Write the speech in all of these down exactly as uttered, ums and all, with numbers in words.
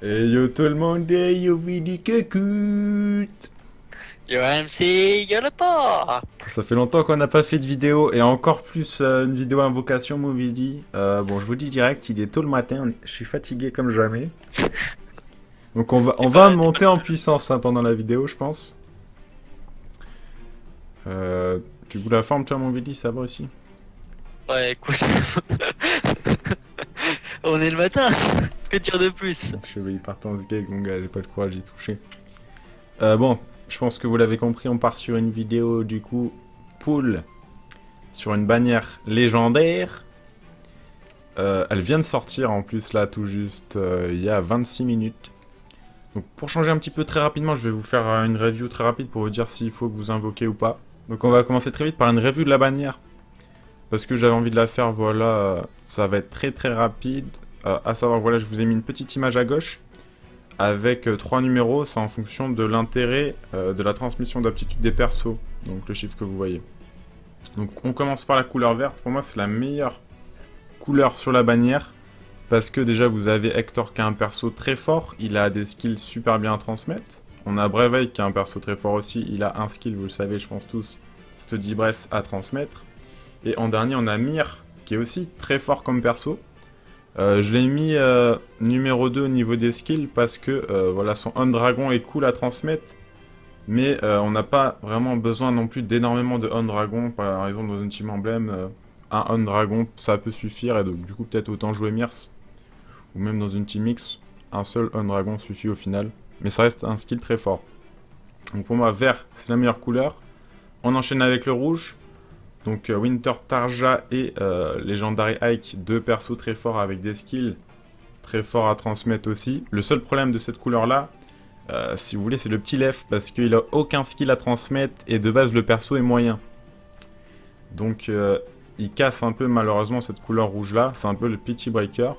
Et yo tout le monde, et yo Vidi Kekut. Yo M C, yo le porc. Ça fait longtemps qu'on n'a pas fait de vidéo, et encore plus euh, une vidéo invocation Movidi. Euh, bon, je vous dis direct, il est tôt le matin, on- je suis fatigué comme jamais. Donc on va, on T'es va pas, t'es pas... monter en puissance hein, pendant la vidéo, je pense. Euh, du coup, la forme, toi, Movidi, ça va aussi? Ouais, écoute. On est le matin. Que dire de plus? Mon cheveu, il part en sgeg, mon gars, j'ai pas le courage d'y toucher. Euh, bon, je pense que vous l'avez compris, on part sur une vidéo, du coup, pool, sur une bannière légendaire. Euh, elle vient de sortir en plus là tout juste euh, il y a vingt-six minutes. Donc pour changer un petit peu très rapidement, je vais vous faire euh, une review très rapide pour vous dire s'il faut que vous invoquez ou pas. Donc on va commencer très vite par une review de la bannière. Parce que j'avais envie de la faire, voilà, euh, ça va être très très rapide. Euh, à savoir, voilà, je vous ai mis une petite image à gauche avec euh, trois numéros, c'est en fonction de l'intérêt euh, de la transmission d'aptitude des persos. Donc le chiffre que vous voyez. Donc on commence par la couleur verte, pour moi c'est la meilleure couleur sur la bannière. Parce que déjà vous avez Hector qui a un perso très fort, il a des skills super bien à transmettre. On a Breveil qui a un perso très fort aussi, il a un skill, vous le savez je pense tous, Study Breath à transmettre. Et en dernier on a Myr qui est aussi très fort comme perso. Euh, je l'ai mis euh, numéro deux au niveau des skills parce que euh, voilà, son On Dragon est cool à transmettre. Mais euh, on n'a pas vraiment besoin non plus d'énormément de On Dragon. Par exemple dans une team emblème, euh, un On Dragon ça peut suffire et donc du coup peut-être autant jouer Myrs. Ou même dans une team mix, un seul On Dragon suffit au final. Mais ça reste un skill très fort. Donc pour moi, vert, c'est la meilleure couleur. On enchaîne avec le rouge. Donc euh, Winter Tarja et euh, Legendary Ike, deux persos très forts avec des skills très forts à transmettre aussi. Le seul problème de cette couleur-là, euh, si vous voulez, c'est le petit left, parce qu'il a aucun skill à transmettre, et de base, le perso est moyen. Donc euh, il casse un peu malheureusement cette couleur rouge-là, c'est un peu le Pity Breaker.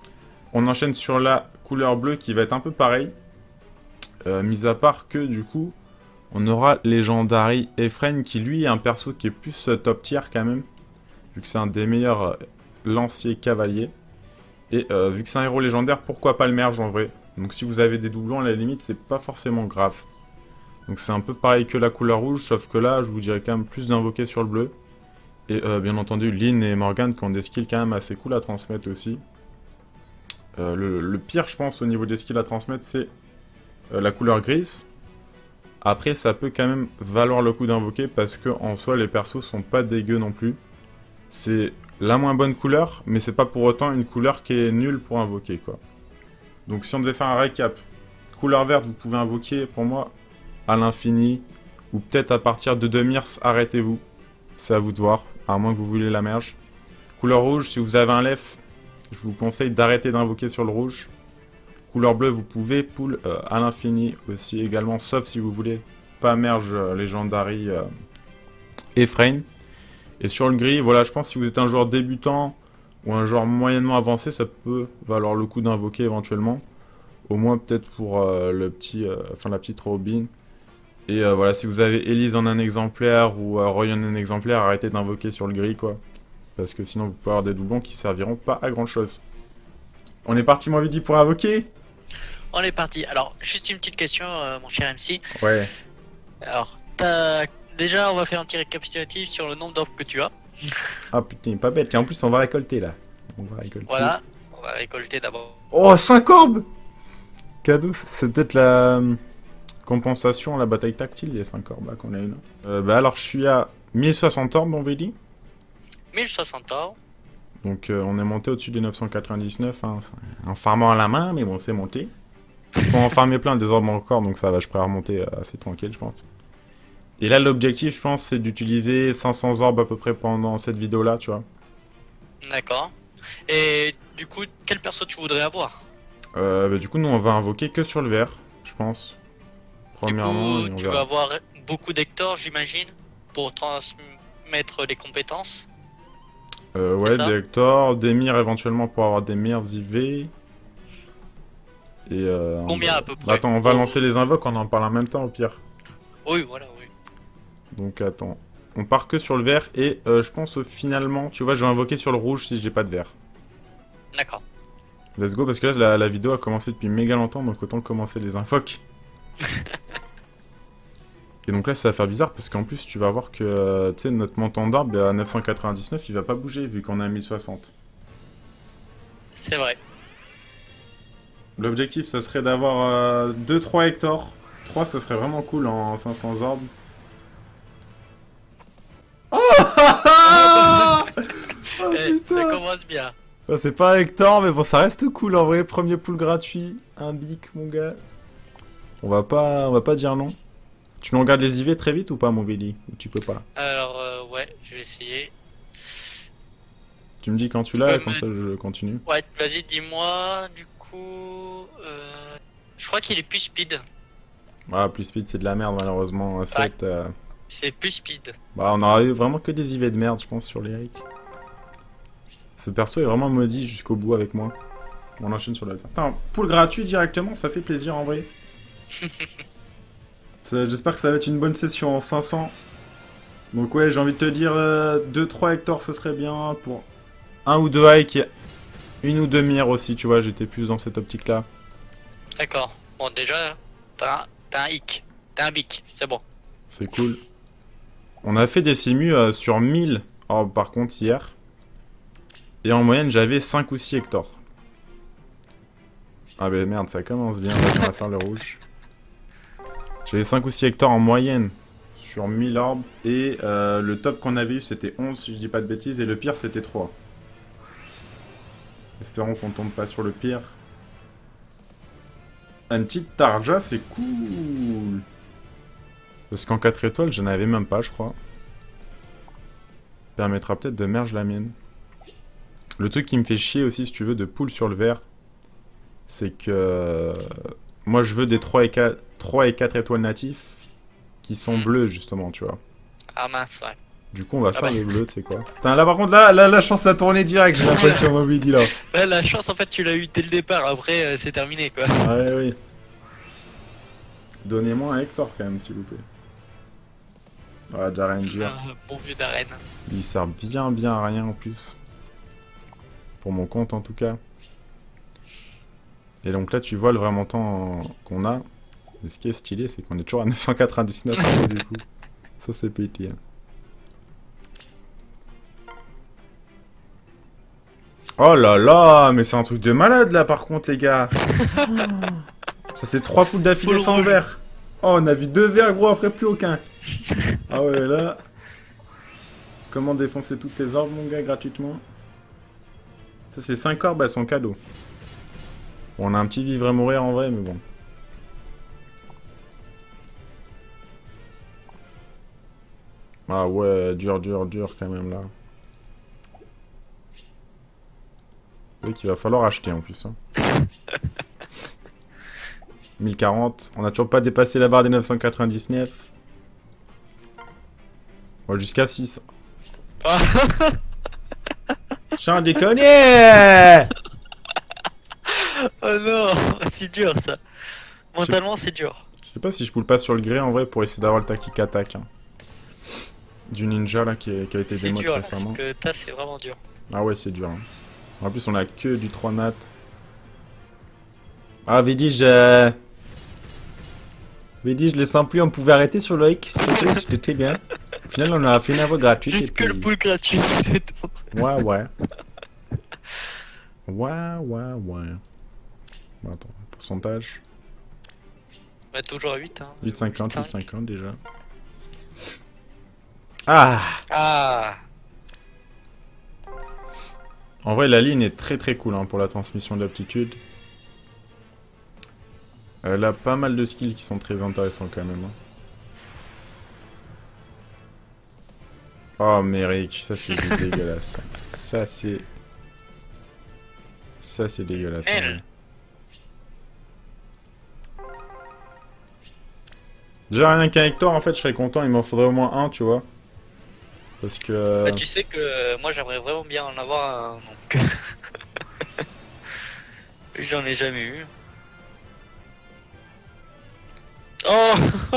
On enchaîne sur la couleur bleue qui va être un peu pareil. Euh, mis à part que du coup, on aura Legendary Ephraim qui lui est un perso qui est plus euh, top tier quand même. Vu que c'est un des meilleurs euh, lanciers cavaliers. Et euh, vu que c'est un héros légendaire, pourquoi pas le merge en vrai. Donc si vous avez des doublons à la limite, c'est pas forcément grave. Donc c'est un peu pareil que la couleur rouge, sauf que là, je vous dirais quand même plus d'invoquer sur le bleu. Et euh, bien entendu, Lynn et Morgan qui ont des skills quand même assez cool à transmettre aussi. Euh, le, le pire, je pense, au niveau des skills à transmettre, c'est euh, la couleur grise. Après, ça peut quand même valoir le coup d'invoquer parce que en soi, les persos sont pas dégueux non plus. C'est la moins bonne couleur, mais c'est pas pour autant une couleur qui est nulle pour invoquer, quoi. Donc si on devait faire un récap, couleur verte, vous pouvez invoquer, pour moi, à l'infini, ou peut-être à partir de deux Myrs, arrêtez-vous. C'est à vous de voir, à moins que vous vouliez la merge. Couleur rouge, si vous avez un lef, je vous conseille d'arrêter d'invoquer sur le rouge. Couleur bleue, vous pouvez pull euh, à l'infini aussi également, sauf si vous voulez pas merge euh, Legendary euh, Ephraim. Et sur le gris, voilà, je pense que si vous êtes un joueur débutant ou un joueur moyennement avancé, ça peut valoir le coup d'invoquer éventuellement. Au moins peut-être pour euh, le petit, euh, enfin la petite Robin. Et euh, voilà, si vous avez Elise en un exemplaire ou euh, Roy en un exemplaire, arrêtez d'invoquer sur le gris, quoi. Parce que sinon vous pouvez avoir des doublons qui serviront pas à grand chose. On est parti, moi, Vidi, pour invoquer? On est parti. Alors, juste une petite question, euh, mon cher M C. Ouais. Alors, t'as... Déjà, on va faire un petit récapitulatif sur le nombre d'orbes que tu as. Ah putain, pas bête. Et en plus, on va récolter là. On va récolter. Voilà. On va récolter d'abord. Oh, cinq orbes! Cadeau, c'est peut-être la euh, compensation à la bataille tactile, les cinq orbes là qu'on a eu. Non euh, bah alors, je suis à mille soixante orbes, on dit. mille soixante orbes. Donc, euh, on est monté au-dessus des neuf cent quatre-vingt-dix-neuf, hein, en farmant à la main, mais bon, c'est monté. Je peux en farmer plein des orbes encore, donc ça va, je pourrais remonter euh, assez tranquille, je pense. Et là, l'objectif, je pense, c'est d'utiliser cinq cents orbes à peu près pendant cette vidéo-là, tu vois. D'accord. Et du coup, quel perso tu voudrais avoir? Euh, bah, du coup, nous, on va invoquer que sur le vert, je pense. Du Premièrement, coup, et on tu verra. vas avoir beaucoup d'Hector, j'imagine, pour transmettre des compétences. Euh, C'est ouais, ça? des Hector, des Myrs éventuellement pour avoir des Myrs I V. Et euh, on Combien va- à peu Bah, près? attends, on va Oh, lancer les invoques, on en parle en même temps au pire. oui, voilà, oui. Donc attends, on part que sur le vert et euh, je pense au finalement, tu vois, je vais invoquer sur le rouge si j'ai pas de vert. D'accord. Let's go, parce que là, la, la vidéo a commencé depuis méga longtemps, donc autant commencer les infocs. Et donc là, ça va faire bizarre, parce qu'en plus, tu vas voir que, euh, tu sais, notre montant d'arbre, à neuf cent quatre-vingt-dix-neuf, il va pas bouger, vu qu'on est à mille soixante. C'est vrai. L'objectif, ça serait d'avoir euh, deux trois hectares. trois, ça serait vraiment cool en cinq cents orbes. Oh, oh Eh, putain. ça commence bien. Ah, c'est pas un hectare, mais bon, ça reste cool en vrai. Premier pool gratuit, un bic, mon gars. On va pas, on va pas dire non. Tu nous regardes les I V très vite ou pas, mon Vili? Ou tu peux pas? Alors, euh, ouais, je vais essayer. Tu me dis quand tu l'as, peux comme me- ça je continue. Ouais, vas-y, dis-moi, du coup... Euh, je crois qu'il est plus speed. Ah, plus speed, c'est de la merde, malheureusement. sept, euh, C'est plus speed. Bah, on aura eu vraiment que des I V de merde, je pense, sur l'Eric. Ce perso est vraiment maudit jusqu'au bout avec moi. On enchaîne sur le... Attends, pool gratuit directement, ça fait plaisir en vrai. Ça- J'espère que ça va être une bonne session en cinq cents. Donc ouais, j'ai envie de te dire euh, deux trois hectares, ce serait bien. Pour un ou deux hikes, et une ou deux mires aussi, tu vois, j'étais plus dans cette optique-là. D'accord. Bon, déjà, t'as un, t'as un hic. T'as un bic, c'est bon. C'est cool. On a fait des simus euh, sur mille orbes par contre hier. Et en moyenne, j'avais cinq ou six hectares. Ah bah merde, ça commence bien, on va faire le rouge. J'avais cinq ou six hectares en moyenne sur mille orbes. Et euh, le top qu'on avait eu, c'était onze, si je dis pas de bêtises. Et le pire, c'était trois. Espérons qu'on tombe pas sur le pire. Un petit Tarja, c'est cool. Parce qu'en quatre étoiles, j'en avais même pas, je crois. Permettra peut-être de merge la mienne. Le truc qui me fait chier aussi, si tu veux, de poule sur le vert, c'est que... euh, moi, je veux des trois et quatre, trois et quatre étoiles natifs qui sont Mm. bleus, justement, tu vois. Ah mince, ouais. Du coup, on va Ah faire bah. les bleus, tu sais quoi. Putain, là, par contre, là, là, la chance à tourner direct, j'ai l'impression, mon Willy, là. Ouais, la chance, en fait, tu l'as eu dès le départ. Après, euh, c'est terminé, quoi. Ouais, oui. Donnez-moi un hectare, quand même, s'il vous plaît. Voilà, déjà Ranger. Ah, bon vieux d'arène. Il sert bien, bien à rien, en plus. Pour mon compte, en tout cas. Et donc là, tu vois le vrai montant qu'on a. Mais ce qui est stylé, c'est qu'on est toujours à neuf cent quatre-vingt-dix-neuf euros, du coup. Ça, c'est pété. Hein. Oh là là, mais c'est un truc de malade, là, par contre, les gars. Oh, ça fait trois poules d'affilée Full sans rouge. verre. Oh, on a vu deux verres, gros, après plus aucun. Ah ouais, là... Comment défoncer toutes tes orbes, mon gars, gratuitement? Ça, c'est cinq orbes, elles sont cadeaux. Bon, on a un petit vivre et mourir en vrai, mais bon. Ah ouais, dur, dur, dur quand même là. Oui, qu'il va falloir acheter en plus. Hein. mille quarante, on n'a toujours pas dépassé la barre des neuf cent quatre-vingt-dix-neuf. Ouais, jusqu'à six. Ah, Sans déconner. oh non, c'est dur, ça. Mentalement, c'est dur. Je sais pas si je poule pas sur le gré en vrai pour essayer d'avoir le tactique attaque. Hein. Du ninja là qui, est- qui a été C'est démod dur, récemment. parce que tas, c'est vraiment dur. Ah ouais, c'est dur. Hein. En plus, on a que du trois nat. Ah, Vidi, je... Vidi, je le sens plus, on pouvait arrêter sur le X, c'était bien. Au final, on a fait une avoue gratuite. et Juste que le puis- pool gratuit, c'est tout. Ouais, ouais. Ouais, ouais, ouais. Bon, attends, pourcentage. On est toujours à huit, hein. huit cinquante, huit huit cinquante déjà. Ah! Ah, En vrai, la ligne est très très cool hein, pour la transmission d'aptitude. Elle a pas mal de skills qui sont très intéressants quand même. Hein. Oh, mais Rick, ça c'est dégueulasse. Ça c'est... Ça c'est dégueulasse. en Elle. vrai. Déjà rien qu'un hectare, en fait, je serais content. Il m'en faudrait au moins un, tu vois. Parce que... bah, tu sais que euh, moi j'aimerais vraiment bien en avoir un, donc... J'en ai jamais eu. Oh.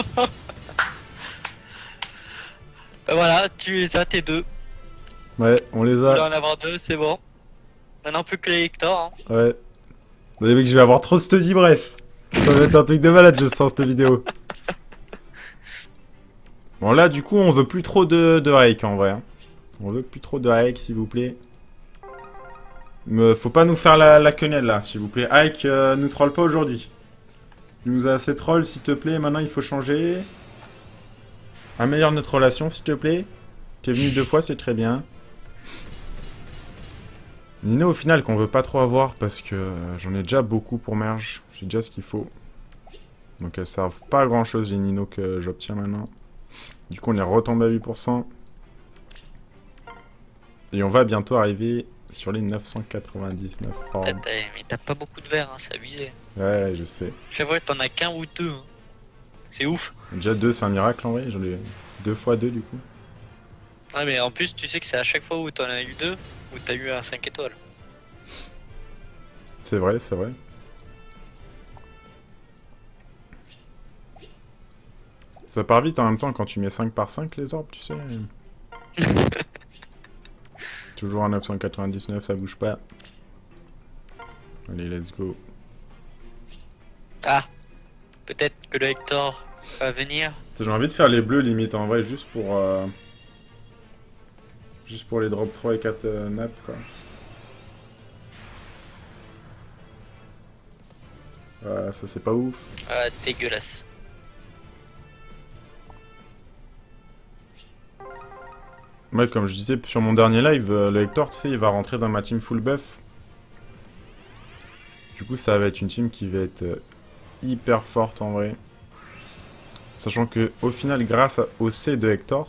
Bah voilà, tu les as tes deux. Ouais, on les Tu dois a. en avoir deux, c'est bon. Maintenant plus que les Hector. Hein. Ouais. Bah, mec, je vais avoir trop cette l'ivresse. Ça va être un truc de malade, je sens, cette vidéo. Bon, là, du coup, on veut plus trop de, de hike, en vrai. Hein. On veut plus trop de hike, s'il vous plaît. Mais faut pas nous faire la, la quenelle, là, s'il vous plaît. Hike, euh, nous troll pas aujourd'hui. Il nous a assez troll, s'il te plaît. Maintenant, il faut changer. Améliore notre relation, s'il te plaît. T'es venu deux fois, c'est très bien. Nino, au final, qu'on veut pas trop avoir, parce que euh, j'en ai déjà beaucoup pour merge. J'ai déjà ce qu'il faut. Donc, elles servent pas à grand chose, les Nino que j'obtiens maintenant. Du coup, on est retombé à huit pour cent. Et on va bientôt arriver sur les neuf cent quatre-vingt-dix-neuf. Oh. Ah, mais t'as pas beaucoup de verres, hein, c'est abusé. Ouais, je sais. Chaque fois, t'en as qu'un ou deux. Hein. C'est ouf. Déjà deux, c'est un miracle en vrai. J'en ai deux fois deux du coup. Ouais, mais en plus, tu sais que c'est à chaque fois où t'en as eu deux, où t'as eu un cinq étoiles. C'est vrai, c'est vrai. Ça part vite en même temps quand tu mets cinq par cinq les orbes, tu sais. Toujours à neuf cent quatre-vingt-dix-neuf, ça bouge pas. Allez, let's go. Ah, peut-être que le Hector va venir. J'ai envie de faire les bleus limite en vrai, juste pour... Euh... Juste pour les drop trois et quatre euh, nats quoi. Ouais, ça c'est pas ouf. Ah, dégueulasse. Ouais, comme je disais sur mon dernier live, euh, le Hector, tu sais, il va rentrer dans ma team full buff. Du coup, ça va être une team qui va être euh, hyper forte en vrai. Sachant que au final, grâce au C de Hector...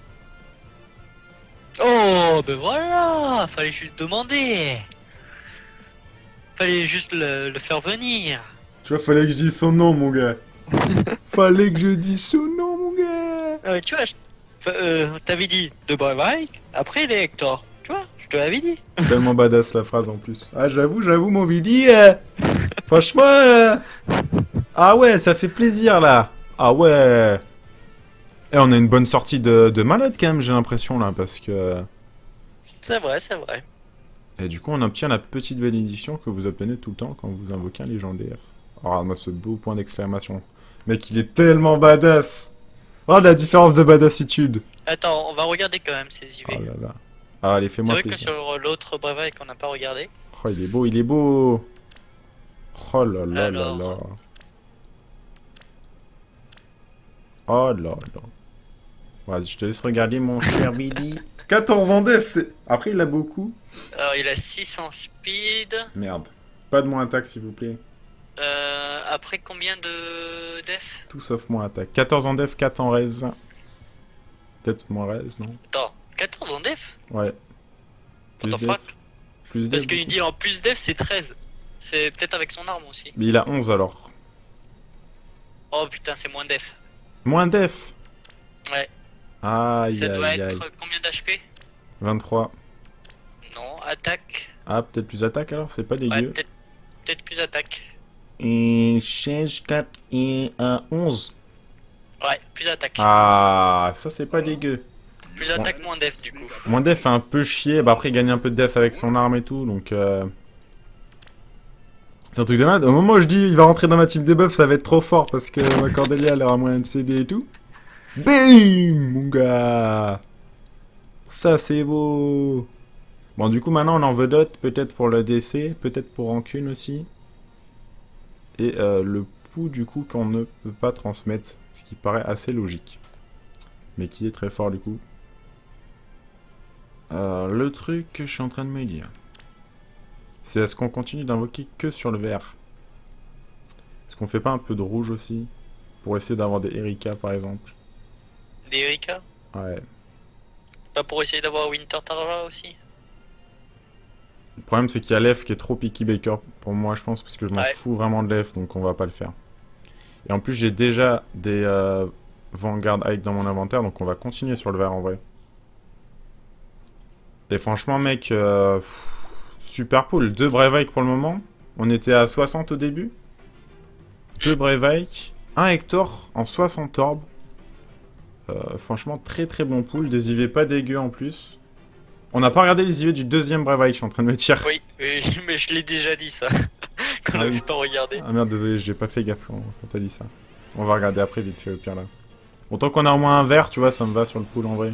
Oh, ben voilà, fallait juste demander. Fallait juste le, le faire venir. Tu vois, fallait que je dise son nom, mon gars. Fallait que je dise son nom, mon gars. Ah, mais tu vois, je- euh, t'avais dit de Bravike, après les Hector. Tu vois, je te l'avais dit. Tellement badass la phrase en plus. Ah, j'avoue, j'avoue, mon Vidi. Euh... Franchement. Euh... Ah ouais, ça fait plaisir là. Ah ouais. Et on a une bonne sortie de, de malade quand même, j'ai l'impression là, parce que. C'est vrai, c'est vrai. Et du coup, on obtient la petite bénédiction que vous obtenez tout le temps quand vous invoquez un légendaire. Oh, regarde-moi ce beau point d'exclamation. Mec, il est tellement badass. Oh, la différence de badassitude. Attends, on va regarder quand même ces I V. Oh là là. Ah, allez, C'est fais-moi vrai que plaisir. sur l'autre Bravike qu'on n'a pas regardé. Oh, il est beau, il est beau. Oh là là Alors. là là. Oh là là. Vas-y, je te laisse regarder mon cher Billy. quatorze en def, c'est... Après, il a beaucoup. Alors il a six en speed. Merde. Pas de moins attaque, s'il vous plaît. Euh, après combien de def? Tout sauf moins attaque. quatorze en def, quatre en res. Peut-être moins res, non? Attends, quatorze en def? Ouais. Plus What the def. fuck? Plus Parce def. qu'il dit en plus def c'est treize. C'est peut-être avec son arme aussi. Mais il a onze alors. Oh putain, c'est moins def. Moins def. Ouais. Aïe Ça doit aïe aïe. être combien d'H P? vingt-trois. Non, attaque. Ah, peut-être plus attaque alors, c'est pas Ouais, dégueu. peut-être peut-être plus attaque. Et seize, quatre et un, onze. Ouais, plus attaque. Ah, ça c'est pas dégueu. Plus attaque, moins def du coup. Moins def fait un peu chier, bah après il gagne un peu de def avec son arme et tout, donc euh... c'est un truc de malade. Au moment où je dis il va rentrer dans ma team debuff, ça va être trop fort parce que ma Cordelia elle aura moyen de C D et tout. Bim, mon gars. Ça c'est beau. Bon du coup maintenant on en veut d'autres, peut-être pour le D C, peut-être pour Rancune aussi. Et euh, le pouls du coup qu'on ne peut pas transmettre, ce qui paraît assez logique. Mais qui est très fort du coup. Euh, le truc que je suis en train de me dire, c'est est-ce qu'on continue d'invoquer que sur le vert? Est-ce qu'on fait pas un peu de rouge aussi? Pour essayer d'avoir des Erika par exemple. Des Erika? Ouais. Pas pour essayer d'avoir Winter Tarja aussi? Le problème c'est qu'il y a l'Ef qui est trop picky Baker pour moi je pense, parce que je m'en Ouais. fous vraiment de l'Ef, donc on va pas le faire. Et en plus j'ai déjà des euh, Vanguard Hike dans mon inventaire, donc on va continuer sur le vert en vrai. Et franchement mec, euh, pff, super pool. Deux Brave Hike pour le moment. On était à soixante au début. Deux Brave Hike. Un Hector en soixante orbes. Euh, franchement très très bon pool. Des I V pas dégueux en plus. On n'a pas regardé les I V du deuxième Brave Hike, je suis en train de me dire. Oui, oui, mais je l'ai déjà dit ça. qu'on Ah avait oui. pas regardé. Ah merde, désolé, j'ai pas fait gaffe quand, quand t'as dit ça. On va regarder après vite fait au pire là. Bon, tant qu'on a au moins un vert, tu vois, ça me va sur le pool en vrai.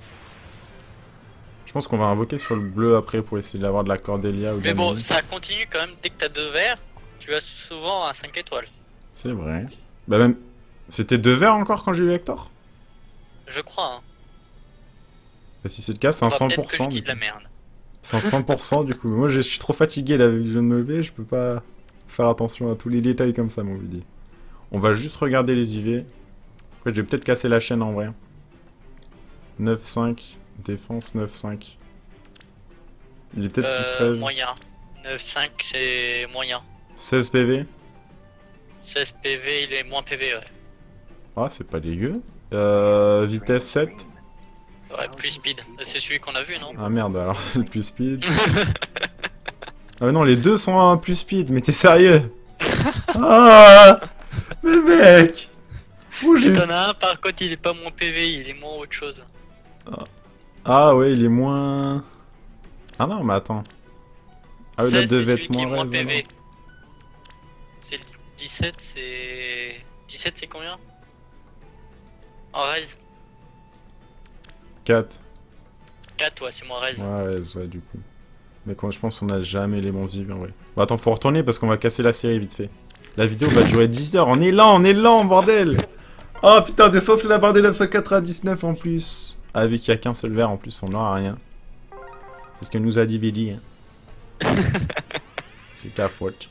Je pense qu'on va invoquer sur le bleu après pour essayer d'avoir de la Cordélia ou de Mais la bon, Mimi. ça continue quand même. Dès que t'as deux verts, tu as souvent un cinq étoiles. C'est vrai. Bah même... C'était deux verts encore quand j'ai eu Hector? Je crois, hein. Bah si c'est le cas, c'est un Enfin, cent peut-être pour que cent. je dis Du de la coup. merde. C'est un cent pour cent du coup. Moi je suis trop fatigué là, vu que je viens de me lever, je peux pas faire attention à tous les détails comme ça, mon vidéo. On va juste regarder les I V. Après, je vais peut-être casser la chaîne en vrai. neuf cinq, défense neuf cinq. Il est peut-être plus Euh, treize. moyen. neuf cinq, c'est moyen. seize P V. seize P V, il est moins P V, ouais. Ah, c'est pas dégueu. Euh, vitesse sept. Ouais, plus speed. C'est celui qu'on a vu, non? Ah merde, alors c'est le plus speed. Ah mais non, les deux sont un plus speed, mais t'es sérieux? Ah, mais mec! Oh, j'ai... T'en as un, par contre, il est pas moins P V, il est moins autre chose. Ah ouais, il est moins... Ah non, mais attends. Ah oui, là seize, devait c'est être celui qui est moins moins raise, P V. alors. C'est le dix-sept, c'est... dix-sept, c'est combien? En raise? quatre. quatre, ouais, c'est moins raise. Ouais, raise, ouais, du coup. Mais quand je pense qu'on a jamais les bons I V en vrai. Bon, attends, faut retourner parce qu'on va casser la série vite fait. La vidéo va durer dix heures. On est lent, on est lent, bordel! Oh putain, descend sous la barre des neuf cent quatre-vingt-dix-neuf en plus. Ah, vu qu'il y a qu'un seul verre en plus, on n'aura rien. C'est ce que nous a dit Vidi. Hein. C'est ta faute.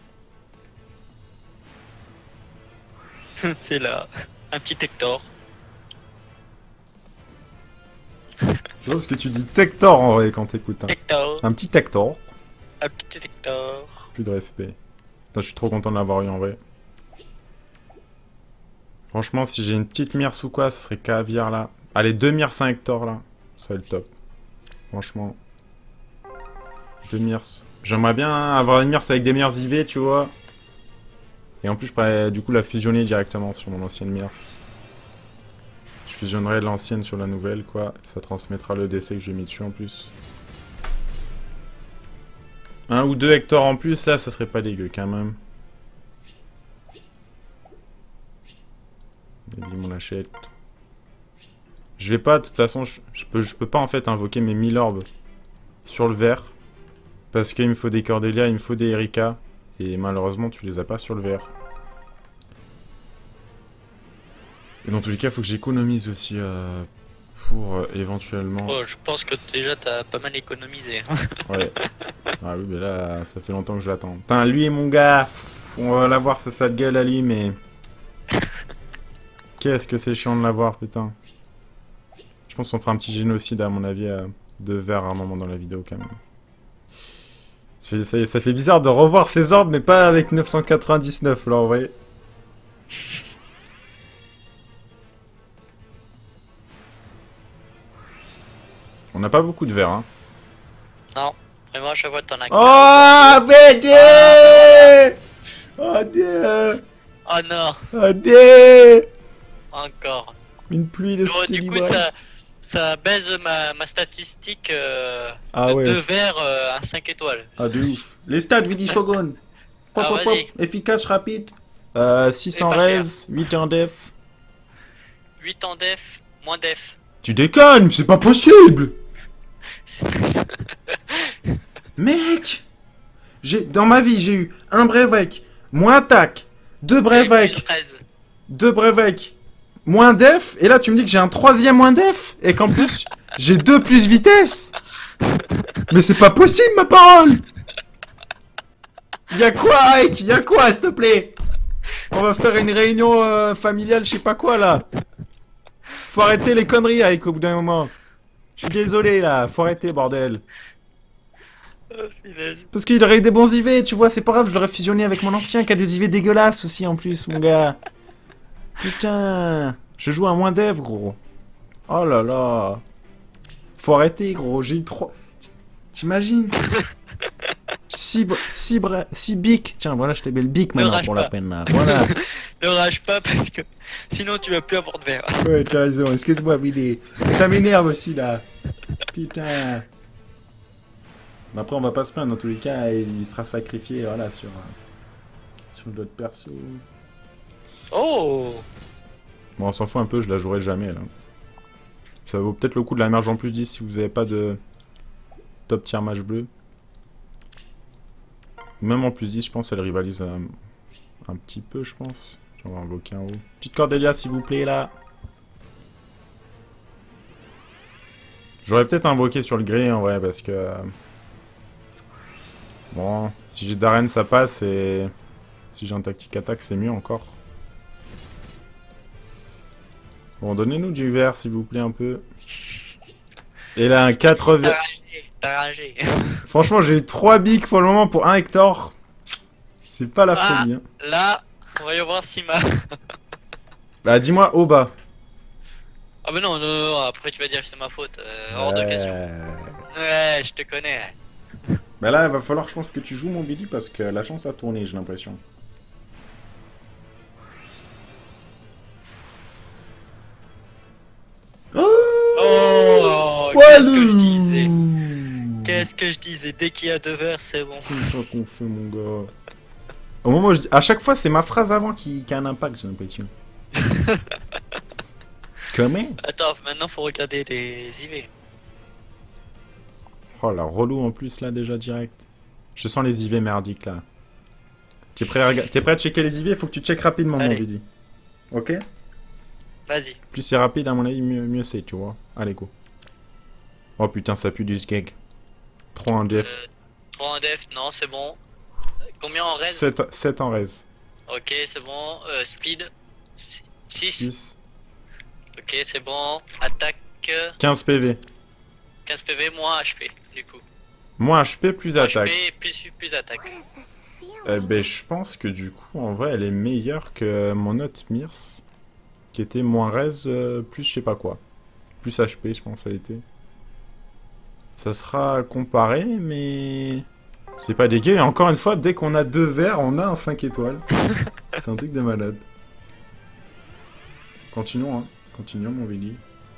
C'est là. Un petit Hector. Je vois ce que tu dis Tector en vrai quand t'écoutes. Hein. Hector. Un petit Tector. Un petit Hector. Plus de respect. Putain, je suis trop content de l'avoir eu en vrai. Franchement, si j'ai une petite mire ou quoi, ce serait caviar là. Allez, deux mires cinq Hector là. Ça serait le top. Franchement. Deux mires. J'aimerais bien avoir une mire avec des mires I V, tu vois. Et en plus, je pourrais du coup la fusionner directement sur mon ancienne mire. Je fusionnerai l'ancienne sur la nouvelle, quoi. Ça transmettra le D C que j'ai mis dessus en plus. Un ou deux Hector en plus, là, ça serait pas dégueu quand même. Oublie mon achète. Je vais pas, de toute façon, je, je peux, je peux pas en fait invoquer mes mille orbes sur le vert. Parce qu'il me faut des Cordélia, il me faut des Erika. Et malheureusement, tu les as pas sur le vert. Et dans tous les cas, il faut que j'économise aussi euh, pour euh, éventuellement... Oh, je pense que déjà t'as pas mal économisé. Ouais. Ah oui, mais là, ça fait longtemps que je l'attends. Putain, lui et mon gars, pff, on va l'avoir sa sale gueule à lui, mais... Qu'est-ce que c'est chiant de l'avoir, putain. Je pense qu'on fera un petit génocide, à mon avis, euh, de verre à un moment dans la vidéo, quand même. Ça, ça, ça fait bizarre de revoir ces orbes, mais pas avec neuf cent quatre-vingt-dix-neuf, là, en vrai. On n'a pas beaucoup de verre, hein. Non, vraiment à chaque fois t'en as Oh, mais Dieu! Oh Dieu! Oh non, Oh Dieu! encore. Une pluie de Bon, du coup, Stelibrice. ça, ça baise ma, ma statistique euh, Ah de ouais. deux verts euh, à cinq étoiles. Ah de ouf. Les stats, Vidi Shogun. Hop, Ah, hop, hop. vas-y. Efficace, rapide. Euh, six Et en pas res, huit en def. huit en def, moins def. Tu déconnes, c'est pas possible! Mec! J'ai, dans ma vie, j'ai eu un Brevek, moins attaque, deux Brevek, treize. deux Brevek, moins def, et là tu me dis que j'ai un troisième moins def, et qu'en plus, j'ai deux plus vitesse! Mais c'est pas possible, ma parole! Y'a quoi, Ike? Y'a quoi, s'il te plaît? On va faire une réunion euh, familiale, je sais pas quoi, là. Faut arrêter les conneries, Ike, au bout d'un moment. Je suis désolé, là. Faut arrêter, bordel. Oh, punaise. Parce qu'il aurait eu des bons I V, tu vois, c'est pas grave, je l'aurais fusionné avec mon ancien qui a des I V dégueulasses aussi, en plus, mon gars. Putain. Je joue à moins dev, gros. Oh là là. Faut arrêter, gros. J'ai eu trois... T'imagines? six six bics. Tiens, voilà, je t'ai mis le bic Ne maintenant rage pour pas. la peine, là. Voilà. Ne rage pas parce que sinon tu vas plus avoir de verre. Ouais, t'as raison. Excuse-moi, Billy. Ça m'énerve aussi, là. Putain. Mais après, on va pas se plaindre. Dans tous les cas, il sera sacrifié, voilà, sur... sur d'autres persos. Oh! Bon, on s'en fout un peu, je la jouerai jamais là. Ça vaut peut-être le coup de la merge en plus dix si vous avez pas de top tier match bleu. Même en plus dix, je pense, elle rivalise un, un petit peu, je pense. On va invoquer un haut. Petite Cordelia, s'il vous plaît, là. J'aurais peut-être invoqué sur le gré, en vrai, parce que... Bon, si j'ai Darren, ça passe, et... Si j'ai un tactique attaque, c'est mieux encore. Bon, donnez-nous du vert, s'il vous plaît, un peu. Et là, un quatre vert. T'as ragé. Franchement, j'ai eu trois bigs pour le moment pour un Hector. C'est pas la Ah, folie. Hein. là, on va y voir si ma... Bah, dis-moi haut bas. Ah bah non, non, non, non, après tu vas dire que c'est ma faute, euh, hors de Ouais. question. Ouais, je te connais. Bah là, il va falloir, je pense, que tu joues mon Billy parce que la chance a tourné, j'ai l'impression. Oh, Oh, ouais, qu'est-ce que je disais? Qu'est-ce que je disais? Dès qu'il y a deux verres, c'est bon. C'est ça qu'on fait, mon gars. Au moment où je dis... À chaque fois, c'est ma phrase avant qui, qui a un impact, j'ai l'impression. Comment? Attends, maintenant faut regarder les I V. Oh la relou en plus là déjà direct. Je sens les I V merdiques là. T'es prêt, à rega- T'es prêt à checker les I V? Faut que tu checkes rapidement mon Allez. Billy. Ok? Vas-y. Plus c'est rapide à mon avis mieux, mieux c'est tu vois. Allez go. Oh putain ça pue du skeg. trois en def. Euh, trois en def, non, c'est bon. Combien en raise? sept en raise. Ok, c'est bon. Euh, speed six. six. Ok, c'est bon. Attaque euh, quinze P V. quinze P V, moins H P, du coup. Moins H P plus attaque. H P plus, plus attaque. Eh ben je pense que du coup en vrai elle est meilleure que mon autre Mirs. Qui était moins raise euh, plus je sais pas quoi. Plus H P je pense elle était. Ça sera comparé mais... C'est pas dégueu, et encore une fois, dès qu'on a deux verres, on a un cinq étoiles. C'est un truc de malade. Continuons, hein. Continuons, mon Vili.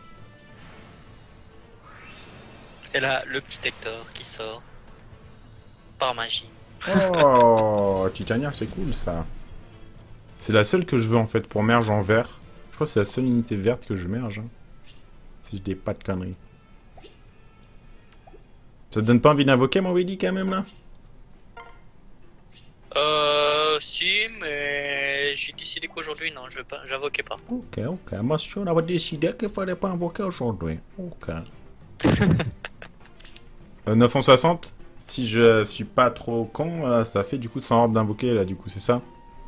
Et là, le petit Hector qui sort. Par magie. Oh, Titania, c'est cool, ça. C'est la seule que je veux, en fait, pour merge en vert. Je crois que c'est la seule unité verte que je merge. Hein. Si je dis pas de conneries. Ça te donne pas envie d'invoquer, mon Vili, quand même, là? Euh, si, mais j'ai décidé qu'aujourd'hui, non, je vais pas, j'invoquais pas. Ok, ok. Moi, je on avait décidé qu'il fallait pas invoquer aujourd'hui. Ok. euh, neuf cent soixante, si je suis pas trop con, euh, ça fait du coup cent orbes d'invoquer, là, du coup, c'est ça?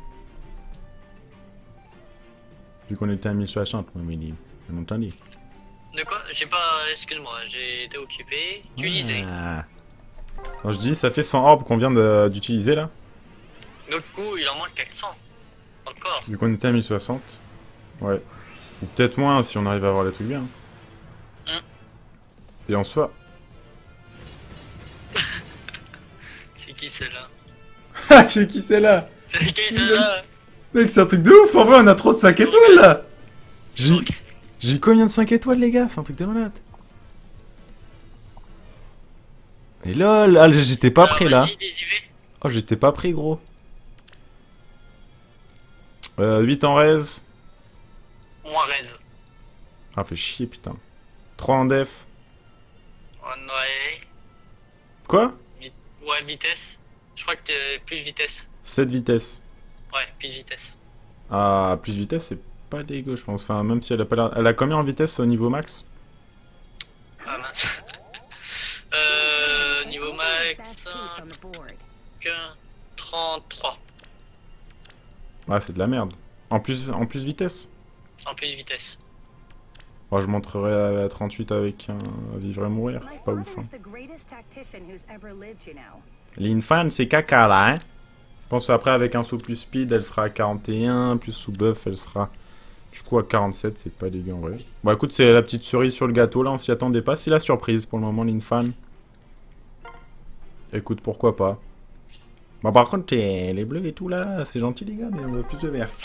Vu qu'on était à mille soixante, moi, Midi. Bien entendu. De quoi? J'ai pas, excuse-moi, j'ai été occupé. Tu disais. Ah. Non, je dis, ça fait cent orbes qu'on vient de- d'utiliser, là. Donc, du coup, il en manque quatre cents. Encore. Vu qu'on était à mille soixante. Ouais. Ou peut-être moins si on arrive à avoir les trucs bien. Hum. Et en soi... C'est qui celle-là? Ah, c'est qui c'est là? C'est qui celle-là? Mec, c'est un truc de ouf, en vrai, on a trop de cinq étoiles, là. J'ai Ok. j'ai combien de cinq étoiles, les gars? C'est un truc de malade. Et lol, ah, j'étais pas Alors, prêt, là. vas-y, les I V. Oh, j'étais pas prêt, gros. Euh, huit en raise. Moins raise. Ah, fait chier, putain. trois en def. Ouais. Quoi? Vi- Ouais, vitesse. Je crois que t'es plus vitesse. sept vitesse. Ouais, plus vitesse. Ah, plus vitesse, c'est pas dégueu, je pense. Enfin, même si elle a pas l'air... Elle a combien en vitesse au niveau max? Ah mince. euh, niveau max, que trente-trois. Ah, c'est de la merde. En plus, en plus vitesse? En plus vitesse. Moi, je montrerai à trente-huit avec un à vivre et mourir. C'est pas ouf, hein. L'infan, c'est caca, là, hein. Je pense après, avec un saut plus speed, elle sera à quarante et un. Plus sous buff, elle sera... Du coup, à quarante-sept, c'est pas dégueu, en vrai. Bon, écoute, c'est la petite cerise sur le gâteau, là. On s'y attendait pas. C'est la surprise, pour le moment, l'infan. Écoute, pourquoi pas. Bon, par contre, t'es- les bleus et tout, là, c'est gentil, les gars, mais on veut plus de vert.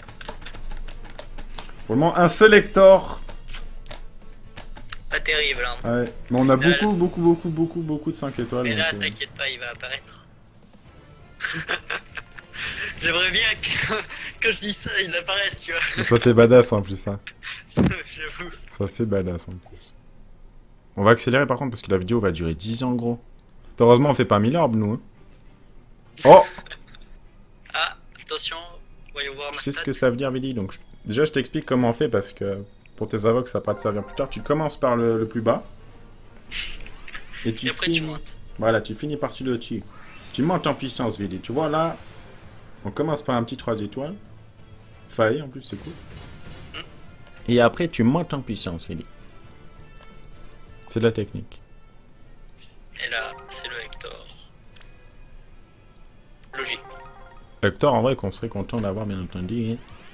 Pour le moment, un seul Hector. Pas terrible, hein. Ouais, mais on a Là, beaucoup, beaucoup, beaucoup, beaucoup, beaucoup de cinq étoiles. Mais là, donc, euh, t'inquiète pas, il va apparaître. J'aimerais bien que, que je dise ça, il apparaisse, tu vois. Ça fait badass en plus, hein. J'avoue. Ça fait badass en plus. On va accélérer par contre parce que la vidéo va durer dix ans gros. Heureusement on fait pas mille orbes nous. Hein. Oh, Ah, attention, voyons voir ma tu sais ce stat. que ça veut dire Billy. Donc je- déjà je t'explique comment on fait parce que pour tes avocats ça va pas te servir plus tard. Tu commences par le, le plus bas. Et tu Et après tu finis... montes. Voilà, tu finis par le dessus. Tu montes en puissance Billy. Tu vois là, on commence par un petit trois étoiles. Faille en plus c'est cool. Et après tu montes en puissance Billy. C'est de la technique. Et là, c'est le Hector. Logique. Hector, en vrai, qu'on serait content d'avoir, bien entendu. Hein.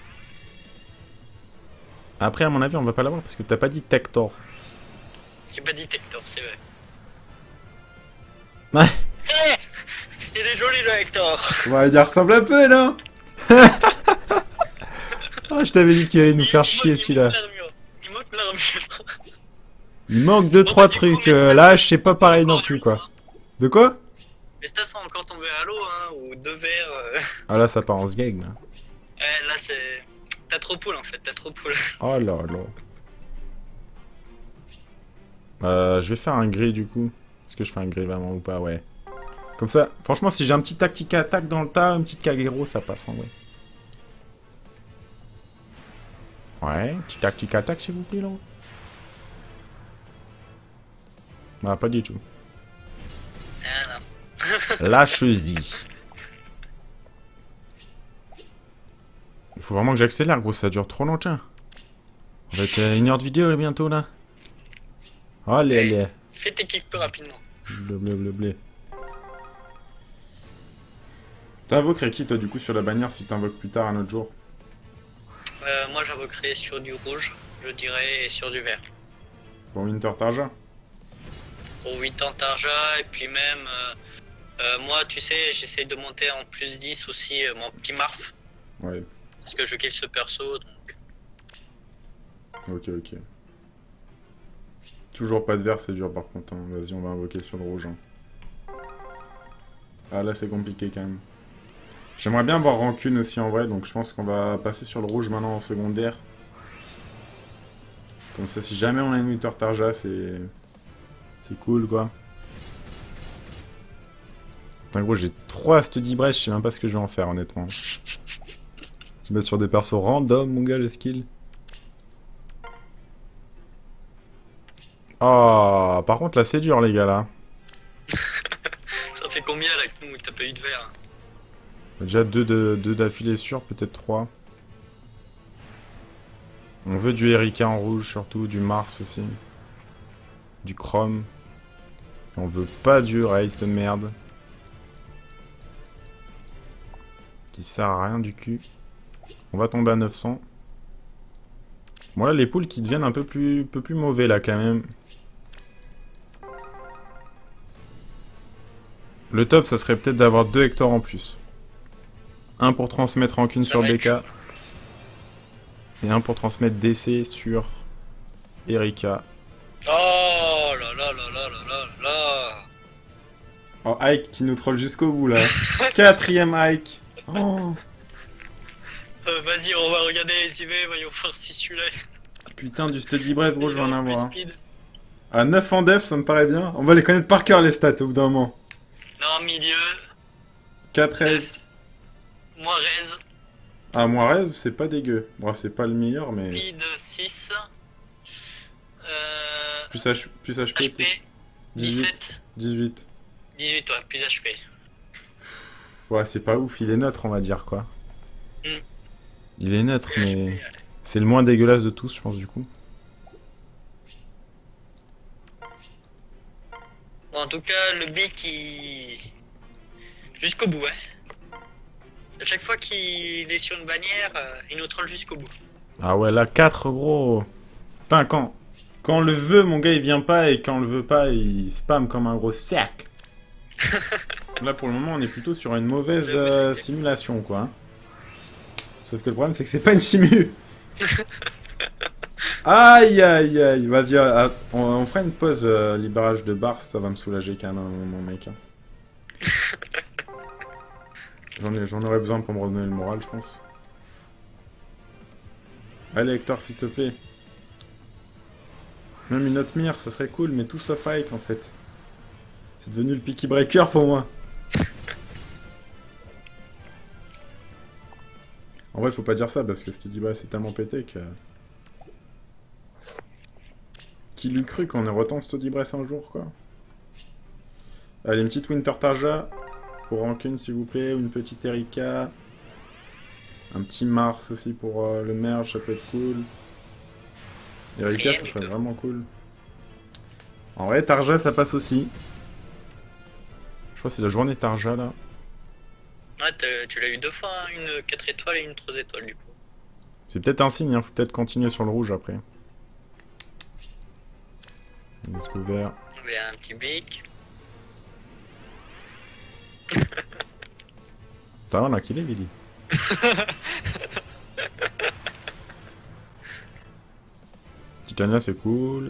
Après, à mon avis, on va pas l'avoir parce que t'as pas dit Tector. J'ai pas dit Hector, c'est vrai. Ouais. Eh, il est joli le Hector. Ouais, il ressemble un peu, non? Ah, je t'avais dit qu'il allait nous Il- faire il chier manque- celui-là. Il manque l'armure. Il manque deux trois Bon, bah, du coup, trucs. mais euh, ça- là, je sais pas pareil non plus, quoi. De quoi? Les stats sont encore tombés à l'eau, hein, ou deux verres. euh. Ah là, ça part en sgeg, là. Ouais, là c'est. T'as trop poule en fait, t'as trop poule. Oh là là. Euh, je vais faire un gris, du coup. Est-ce que je fais un gris vraiment ou pas? Ouais. Comme ça, franchement, si j'ai un petit tactique attaque dans le tas, une petite Kagero, ça passe en vrai. Ouais, petit tactique attaque, s'il vous plaît, là. Non, pas du tout. Ah non. Lâche-y. Il faut vraiment que j'accélère, gros, ça dure trop longtemps. On va être à une heure de vidéo là, bientôt, là. Allez, allez. Fais tes kicks plus rapidement. Bleu, bleu, bleu, bleu. T'invoquerais qui, toi, du coup, sur la bannière, si t'invoques plus tard, un autre jour? Euh, moi j'invoquerai sur du rouge, je dirais, et sur du vert. Pour Winter Tarja? Pour huit ans Tarja, et puis même, euh, euh, moi tu sais, j'essaye de monter en plus dix aussi euh, mon petit Marf, Ouais, parce que je kiffe ce perso, donc ok, ok. Toujours pas de vert, c'est dur par contre. Hein. Vas-y, on va invoquer sur le rouge. Hein. Ah là, c'est compliqué quand même. J'aimerais bien voir Rancune aussi en vrai, donc je pense qu'on va passer sur le rouge maintenant en secondaire. Comme ça, si jamais on a une Winter Tarja, c'est... C'est cool, quoi. Putain, gros, j'ai trois Study Breach, je sais même pas ce que je vais en faire, honnêtement. Je vais mettre sur des persos random, mon gars, le skill. Oh, par contre, là, c'est dur, les gars, là. ça fait combien là que nous t'as pas eu de vert? Déjà deux de- deux d'affilée sûrs, peut-être trois. On veut du Erika en rouge, surtout, du Mars aussi. Du Chrome. Et on veut pas du Race de merde. Qui sert à rien du cul. On va tomber à neuf cents. Bon là, les poules qui deviennent un peu plus, peu plus mauvais là quand même. Le top, ça serait peut-être d'avoir deux Hector en plus. Un pour transmettre Rancune Ça sur va être B K. Et un pour transmettre D C sur Erika. Oh là là là là là là là. Oh, Ike qui nous troll jusqu'au bout là. Quatrième Ike. Oh. Euh, Vas-y, on va regarder les I V, voyons voir si celui-là Putain, du Study Brave, gros, je vais en est plus avoir. speed. À neuf en def, ça me paraît bien. On va les connaître par cœur les stats au bout d'un moment. Non, milieu, quatre treize. moins raise, Ah, Moirez, c'est pas dégueu. Bon, c'est pas le meilleur, mais. speed six, euh, Plus, H... plus H P. H P dix-huit. dix-sept, dix-huit. dix-huit, ouais, plus H P. Ouais, c'est pas ouf, il est neutre, on va dire quoi. Mm. Il est neutre, Plus mais. H P, allez. C'est le moins dégueulasse de tous, je pense, du coup. Bon, en tout cas, le Bic, il... jusqu'au bout, hein. À chaque fois qu'il est sur une bannière, euh, il nous troll jusqu'au bout. Ah ouais, là, quatre gros. Putain, quand. Quand on le veut, mon gars, il vient pas, et quand on le veut pas, il spam comme un gros sac. Là, pour le moment, on est plutôt sur une mauvaise euh, simulation, quoi. hein. Sauf que le problème, c'est que c'est pas une simu. Aïe, aïe, aïe. Vas-y, ah, on, on fera une pause euh, libérage de bar, ça va me soulager quand même un moment, mec. hein. J'en ai- j'en aurais besoin pour me redonner le moral, je pense. Allez, Hector, s'il te plaît. Même une autre mire, ça serait cool, mais tout sauf Ike, en fait. C'est devenu le Picky Breaker pour moi. En vrai, faut pas dire ça, parce que Study Breath c'est tellement pété que... Qui l'eût cru qu'on ait autant de Study Breath un jour, quoi. Allez, une petite Winter Tarja. Pour Rancune, s'il vous plaît. Ou une petite Erika. Un petit Mars aussi pour euh, le merge, ça peut être cool. Erika, ça serait vraiment cool. En vrai, Tarja, ça passe aussi. Je crois que c'est la journée Tarja, là. Ouais, tu l'as eu deux fois, hein, une quatre étoiles et une trois étoiles, du coup. C'est peut-être un signe, hein. Faut peut-être continuer sur le rouge, après. Un disque vert. On avait un petit bic. Ça va, on a killé, Billy. Titania, c'est cool.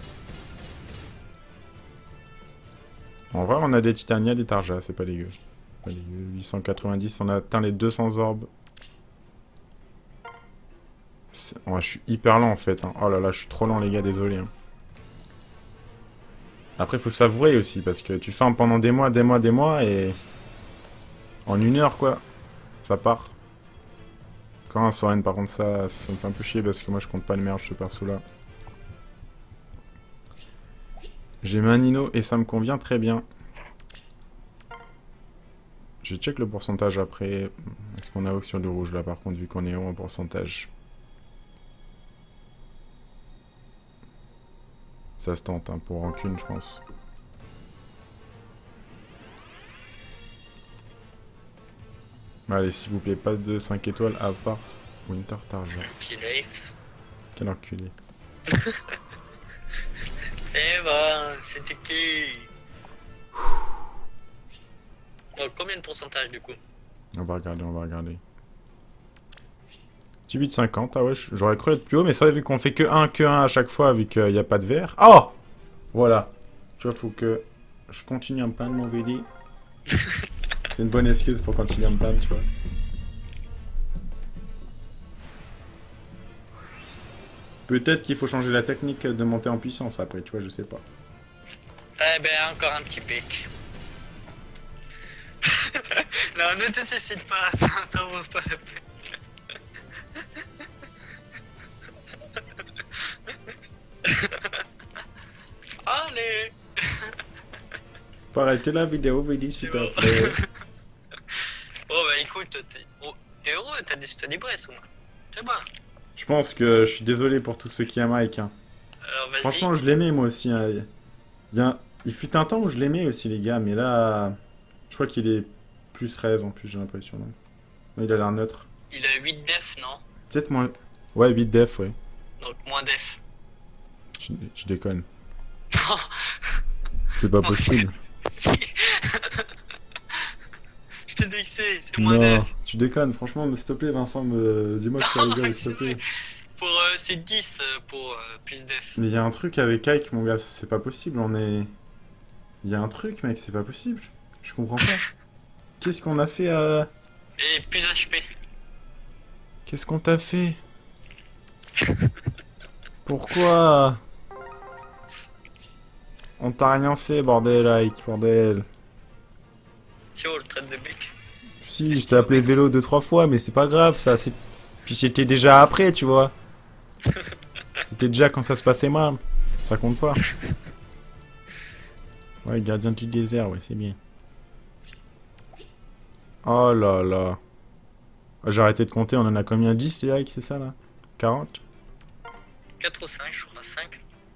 En vrai, on a des Titania, des Tarja, c'est pas dégueu. Pas dégueu. huit cent quatre-vingt-dix, on a atteint les deux cents orbes. Ouais, je suis hyper lent en fait. Hein. Oh là là, je suis trop lent, les gars, désolé. Hein. Après, faut savourer aussi, parce que tu farmes pendant des mois, des mois, des mois, et... En une heure, quoi. Ça part. Quand un Soren, par contre, ça, ça me fait un peu chier, parce que moi, je compte pas le merge, ce perso-là. J'ai mis un Nino, et ça me convient très bien. Je check le pourcentage après. Est-ce qu'on a sur du rouge, là, par contre, vu qu'on est haut en pourcentage. Ça se tente, hein, pour Rancune, je pense. Allez, s'il vous plaît, pas de cinq étoiles à part Winter Tarja. Quel enculé. Eh ben, c'était qui? Oh, combien de pourcentage du coup? On va regarder, on va regarder. dix-huit cinquante, ah ouais, j'aurais cru être plus haut, mais ça, vu qu'on fait que un, que un à chaque fois, vu qu'il n'y a pas de vert. Oh! Voilà. Tu vois, faut que je continue à me plaindre, mon Vili. C'est une bonne excuse pour continuer à me plaindre, tu vois. Peut-être qu'il faut changer la technique de monter en puissance après, tu vois, je sais pas. Eh ben, encore un petit pic. Non, ne te suicide pas, ça t'en vaut pas la peine. Allez. Faut arrêter la vidéo, Vili, s'il te plaît. Bon bah écoute, t'es oh, heureux, t'as des study breath au moins. C'est bon. Je pense que je suis désolé pour tous ceux qui aiment Ike. Hein. Alors vas-y. Franchement, je l'aimais moi aussi. Hein. Il, y a... Il fut un temps où je l'aimais aussi, les gars, mais là, je crois qu'il est plus treize en plus, j'ai l'impression. Il a l'air neutre. Il a huit def, non? Peut-être moins. Ouais, huit def, ouais. Donc moins def. Tu, tu déconnes. C'est pas possible. Je te dis que c'est, c'est moins def. Non, tu déconnes, franchement, mais s'il te plaît, Vincent, me... dis-moi que tu rigoles, s'il te plaît. Pour euh, c'est dix euh, pour euh, plus def. Mais il y a un truc avec Ike, mon gars, c'est pas possible, on est... Il y a un truc, mec, c'est pas possible. Je comprends pas. Qu'est-ce qu'on a fait à... Et plus H P. Qu'est-ce qu'on t'a fait? Pourquoi? On t'a rien fait, bordel, Ike, bordel. Tiens, le traite de bec. Si, je t'ai appelé vélo deux trois fois, mais c'est pas grave, ça, c'est... Puis c'était déjà après, tu vois. C'était déjà quand ça se passait mal. Ça compte pas. Ouais, gardien du désert, ouais, c'est bien. Oh là là. J'ai arrêté de compter, on en a combien? dix, les likes, c'est ça, là? quarante? quatre ou cinq, je crois, cinq.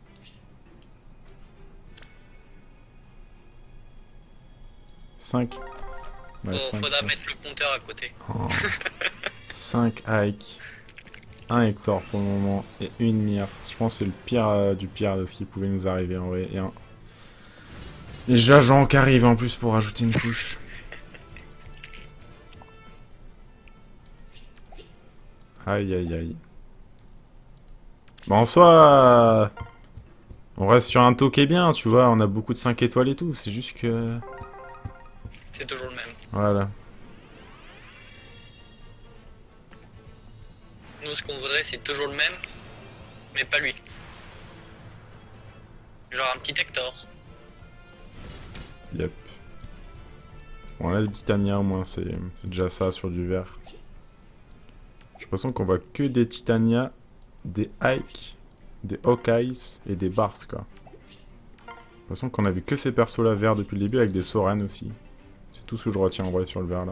cinq. Ouais, Bon, cinq, faudra ouais. mettre le compteur à côté. Oh. cinq Ike. un Hector pour le moment. Et une mire. Je pense que c'est le pire euh, du pire de ce qui pouvait nous arriver en vrai. Et un... Les Jajan qui arrivent en plus pour rajouter une couche. Aïe aïe aïe. Bon, en soi, euh, on reste sur un taux qui est bien, tu vois. On a beaucoup de cinq étoiles et tout. C'est juste que... C'est toujours le même. Voilà. Nous, ce qu'on voudrait, c'est toujours le même, mais pas lui. Genre un petit Hector. Yep. Bon, là, le Titania, au moins, c'est déjà ça sur du vert. J'ai l'impression qu'on voit que des Titania, des Ike, des Hawkeyes et des Bars, quoi. J'ai l'impression qu'on a vu que ces persos-là verts depuis le début, avec des Soren aussi. C'est tout ce que je retiens en vrai sur le vert, là.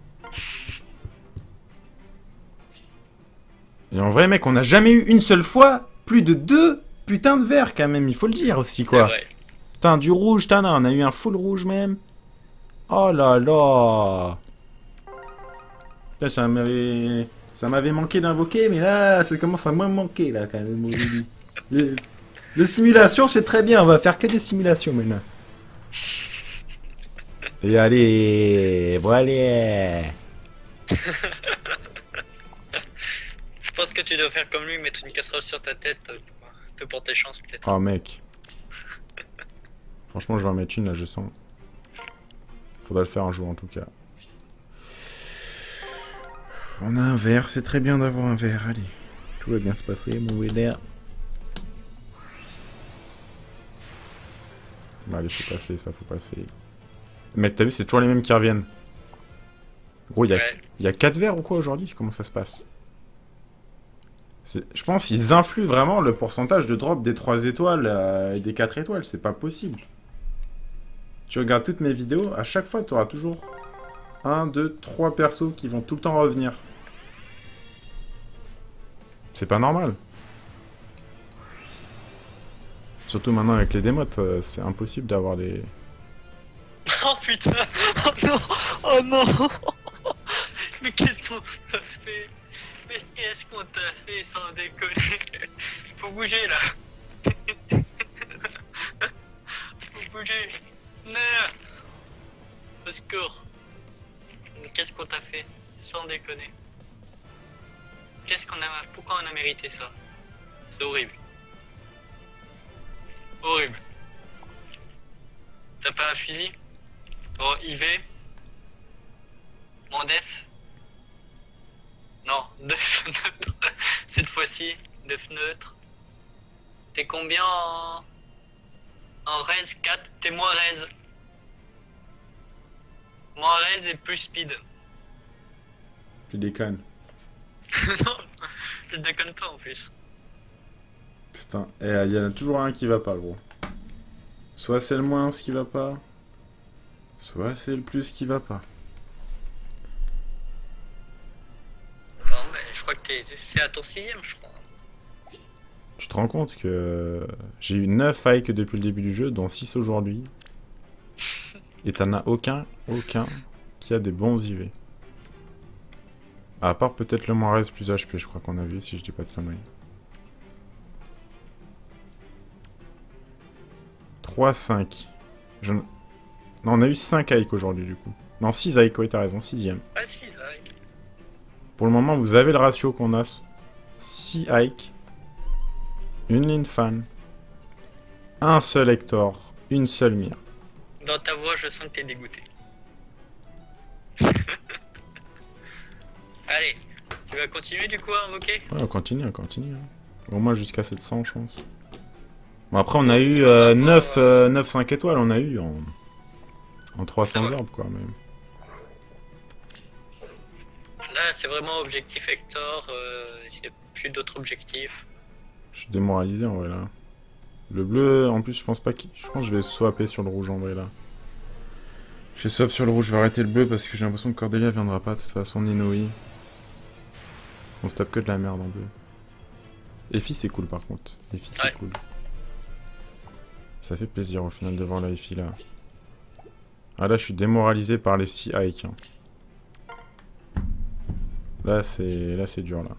Et en vrai, mec, on n'a jamais eu une seule fois plus de deux putains de verts, quand même, il faut le dire aussi, quoi. Putain, du rouge, putain, on a eu un full rouge, même. Oh là là. Là, ça m'avait... Ça m'avait manqué d'invoquer, mais là, ça commence à moins me manquer, là, quand même, au début. Les... Les simulations, c'est très bien, on va faire que des simulations, maintenant. Et allez, bon allez. Je pense que tu dois faire comme lui, mettre une casserole sur ta tête, te porter chance, peut-être. Oh, mec. Franchement, je vais en mettre une, là, je sens. Faudra le faire un jour, en tout cas. On a un verre, c'est très bien d'avoir un verre, allez. Tout va bien se passer, mon Wheeler. Bah, allez, faut passer, ça, faut passer. Mec, t'as vu, c'est toujours les mêmes qui reviennent. Gros, il y a, Ouais. y a quatre verres ou quoi aujourd'hui? Comment ça se passe? Je pense qu'ils influent vraiment le pourcentage de drop des trois étoiles euh, et des quatre étoiles. C'est pas possible. Tu regardes toutes mes vidéos, à chaque fois, tu auras toujours un, deux, trois persos qui vont tout le temps revenir. C'est pas normal. Surtout maintenant avec les démotes, euh, c'est impossible d'avoir des... Oh putain. Oh non. Oh non. Mais qu'est-ce qu'on t'a fait? Mais qu'est-ce qu'on t'a fait sans déconner? Faut bouger là. Faut bouger. Non. Au secours. Mais qu'est-ce qu'on t'a fait? Sans déconner. Qu'est-ce qu'on a... Pourquoi on a mérité ça? C'est horrible. Horrible. T'as pas un fusil? Oh, I V. Mon def. Non, def neutre. Cette fois-ci, def neutre. T'es combien en... En res? quatre. T'es moins res. Moins res et plus speed. Tu déconnes. Non, je déconne pas en plus. Putain, et il y en a toujours un qui va pas, gros. Soit c'est le moins qui va pas, soit c'est le plus qui va pas. Non, mais je crois que t'es... c'est à ton sixième, je crois. Tu te rends compte que j'ai eu neuf hikes depuis le début du jeu, dont six aujourd'hui. Et t'en as aucun, aucun qui a des bons I V. À part peut-être le moins res plus H P, je crois qu'on a vu, si je dis pas de conneries. trois, cinq. Je... Non, on a eu cinq hikes aujourd'hui, du coup. Non, six hikes, oui, t'as raison, sixième. Ah si, là. Pour le moment, vous avez le ratio qu'on a. six hikes. Une ligne fan. Un seul Hector. Une seule mire. Dans ta voix, je sens que t'es dégoûté. Allez, tu vas continuer du coup à invoquer? Ouais, on continue, on continue. hein. Au moins jusqu'à sept cents, je pense. Bon, après, on a eu euh, neuf, euh, neuf cinq étoiles, on a eu en, en trois cents orbes, quoi. Mais... Là, c'est vraiment objectif Hector, il euh, n'y a plus d'autres objectifs. Je suis démoralisé, en vrai, là. Le bleu, en plus, je pense pas qu'il... Je pense que je vais swapper sur le rouge, en vrai, là. Je vais swap sur le rouge, je vais arrêter le bleu, parce que j'ai l'impression que Cordelia viendra pas, de toute façon, ni Noé. On se tape que de la merde, en bleu. Effie, c'est cool, par contre. Effie, c'est Ouais. cool. Ça fait plaisir, au final, de voir la Effie, là. Ah, là, je suis démoralisé par les six hikes, hein. Là, c'est... Là, c'est dur, là.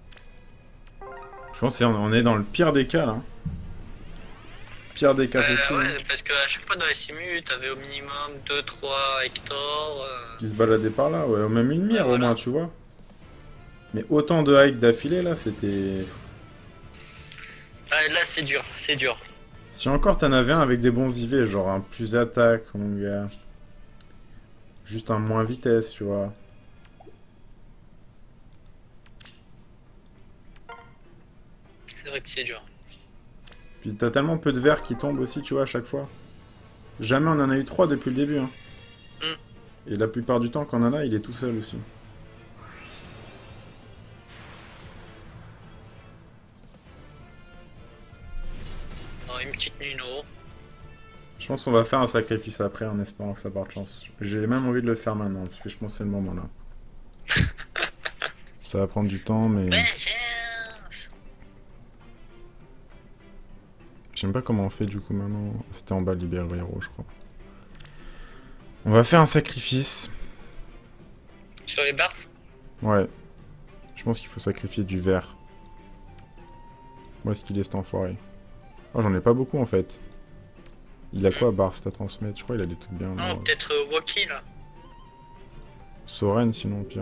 Je pense qu'on est dans le pire des cas, là. Pire des cas Euh, possible. ouais, parce qu'à chaque fois dans les simus, t'avais au minimum deux trois Hector. Euh... Qui se baladait par là, ouais. Même une mire, Ouais, au voilà. moins, tu vois. Mais autant de hikes d'affilée, là, c'était... Ah, là, c'est dur, c'est dur. Si encore t'en avais un avec des bons I V, genre un plus d'attaque, mon gars. Juste un moins vitesse, tu vois. C'est vrai que c'est dur. Puis t'as tellement peu de verres qui tombent aussi, tu vois, à chaque fois. Jamais on en a eu trois depuis le début. Hein. Mm. Et la plupart du temps, quand on en a, il est tout seul aussi. Oh, une petite Nino. Je pense qu'on va faire un sacrifice après en espérant que ça parte chance. J'ai même envie de le faire maintenant, parce que je pense que c'est le moment là. Ça va prendre du temps, mais... Je sais même pas comment on fait du coup maintenant. C'était en bas de Libero, je crois. On va faire un sacrifice. Sur les barres? Ouais. Je pense qu'il faut sacrifier du verre. Où est-ce qu'il est cet enfoiré? Oh, j'en ai pas beaucoup en fait. Il a quoi, Barst à transmettre? Je crois qu'il a des trucs bien. Non, peut-être euh, Waki là. Soren sinon, pire.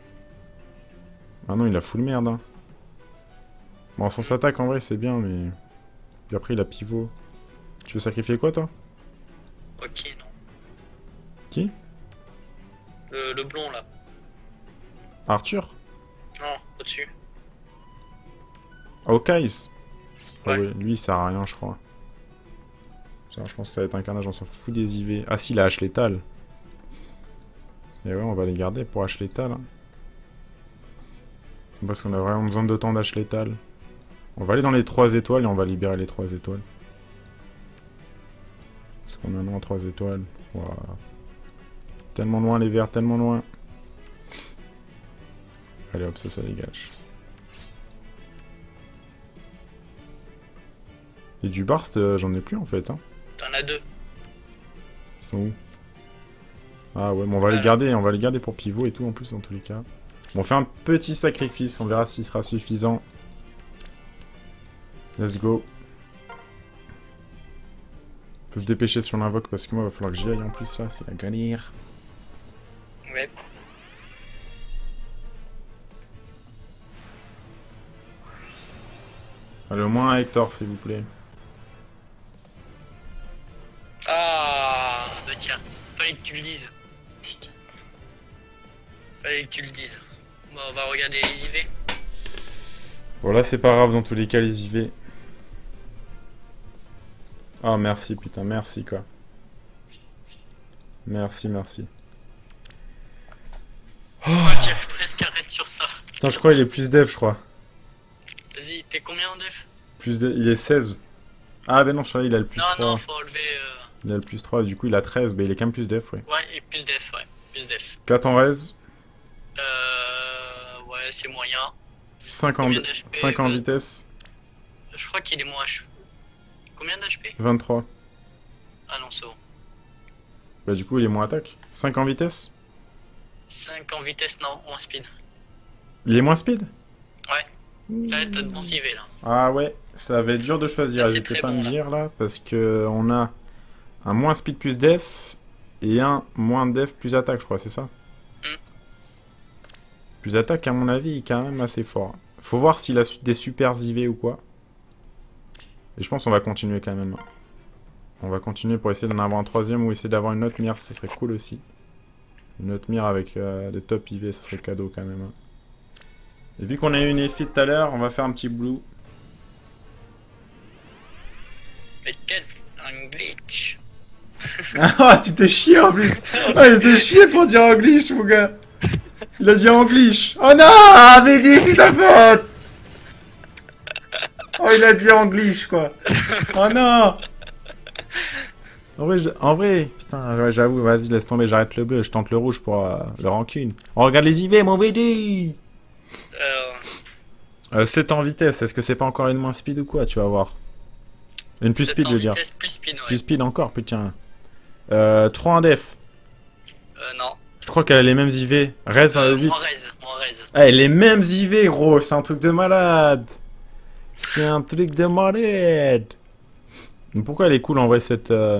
Ah non, il a full merde. Hein. Bon, sans s'attaque en vrai, c'est bien, mais. Puis après, il a pivot. Tu veux sacrifier quoi, toi? Waki, non. Qui? Le, le blond là. Arthur? Non, au-dessus. Oh, Kais? Ouais. Ah oui, lui, il sert à rien, je crois. Genre, je pense que ça va être un carnage, on s'en fout des I V. Ah si, il a H létal. Et ouais, on va les garder pour H létal. Hein. Parce qu'on a vraiment besoin de temps d'H létal. On va aller dans les trois étoiles et on va libérer les trois étoiles. Parce qu'on a un trois étoiles. Voilà. Tellement loin les verts, tellement loin. Allez hop, ça, ça dégage. Et du Barst, euh, j'en ai plus en fait. Hein. T'en as deux. Ils sont où? Ah ouais, mais on va les garder, on va les garder pour pivot et tout en plus dans tous les cas. Bon, on fait un petit sacrifice, on verra s'il sera suffisant. Let's go. Faut se dépêcher sur l'invoque parce que moi il va falloir que j'y aille en plus là, c'est la galère. Ouais. Allez, au moins un Hector s'il vous plaît. Ah, bah tiens, fallait que tu le dises. Putain. Fallait que tu le dises. Bon, on va regarder les I V. Bon là c'est pas grave dans tous les cas les I V. Ah merci putain, merci quoi. Merci, merci. Oh, j'ai presque arrête sur ça. Putain je crois il est plus def je crois. Vas-y, t'es combien en def? Plus de... Il est seize. Ah ben non je crois il a le plus non, trois. Non, non, faut enlever... Euh... Il a le plus trois, du coup il a treize, bah il est quand même plus def, ouais. Ouais, et plus def, ouais. Plus def. quatre en res. Euh... Ouais, c'est moyen. cinq en, cinq en vitesse. Je crois qu'il est moins H P. Combien d'H P? vingt-trois. Ah non, c'est bon. Bah du coup il est moins attaque. cinq en vitesse. cinq en vitesse, non, moins speed. Il est moins speed? Ouais. Là, t'as de bons I V là. Ah ouais, ça va être dur de choisir, n'hésitez pas à me dire là, parce que on a un moins speed plus def et un moins def plus attaque, je crois, c'est ça? Mm. Plus attaque, à mon avis, il est quand même assez fort. Faut voir s'il a des super I V ou quoi. Et je pense qu'on va continuer quand même. On va continuer pour essayer d'en avoir un troisième ou essayer d'avoir une autre mire, ça serait cool aussi. Une autre mire avec euh, des top I V, ça serait cadeau quand même. Et vu qu'on a eu une effet tout à l'heure, on va faire un petit blue. Mais quel un glitch. Ah, tu t'es chié en plus. Ah, il s'est chié pour dire en glitch, mon gars. Il a dit en glitch. Oh non, avec lui, c'est ta faute. Oh, il a dit en glitch, quoi. Oh non. En vrai, je... en vrai putain, ouais, j'avoue, vas-y, laisse tomber, j'arrête le bleu, je tente le rouge pour euh, le rancune. On regarde les I V, mon V D. Alors... Euh, sept en vitesse, est-ce que c'est pas encore une moins speed ou quoi? Tu vas voir. Une plus speed, je veux dire. Plus speed, ouais. Plus speed encore, putain. Euh, trois en def. Euh, non. Je crois qu'elle a les mêmes I V. Rez euh, huit. Moins raise, moins raise. Eh, les mêmes I V, gros, c'est un truc de malade. C'est un truc de malade. Mais pourquoi elle est cool en vrai cette euh...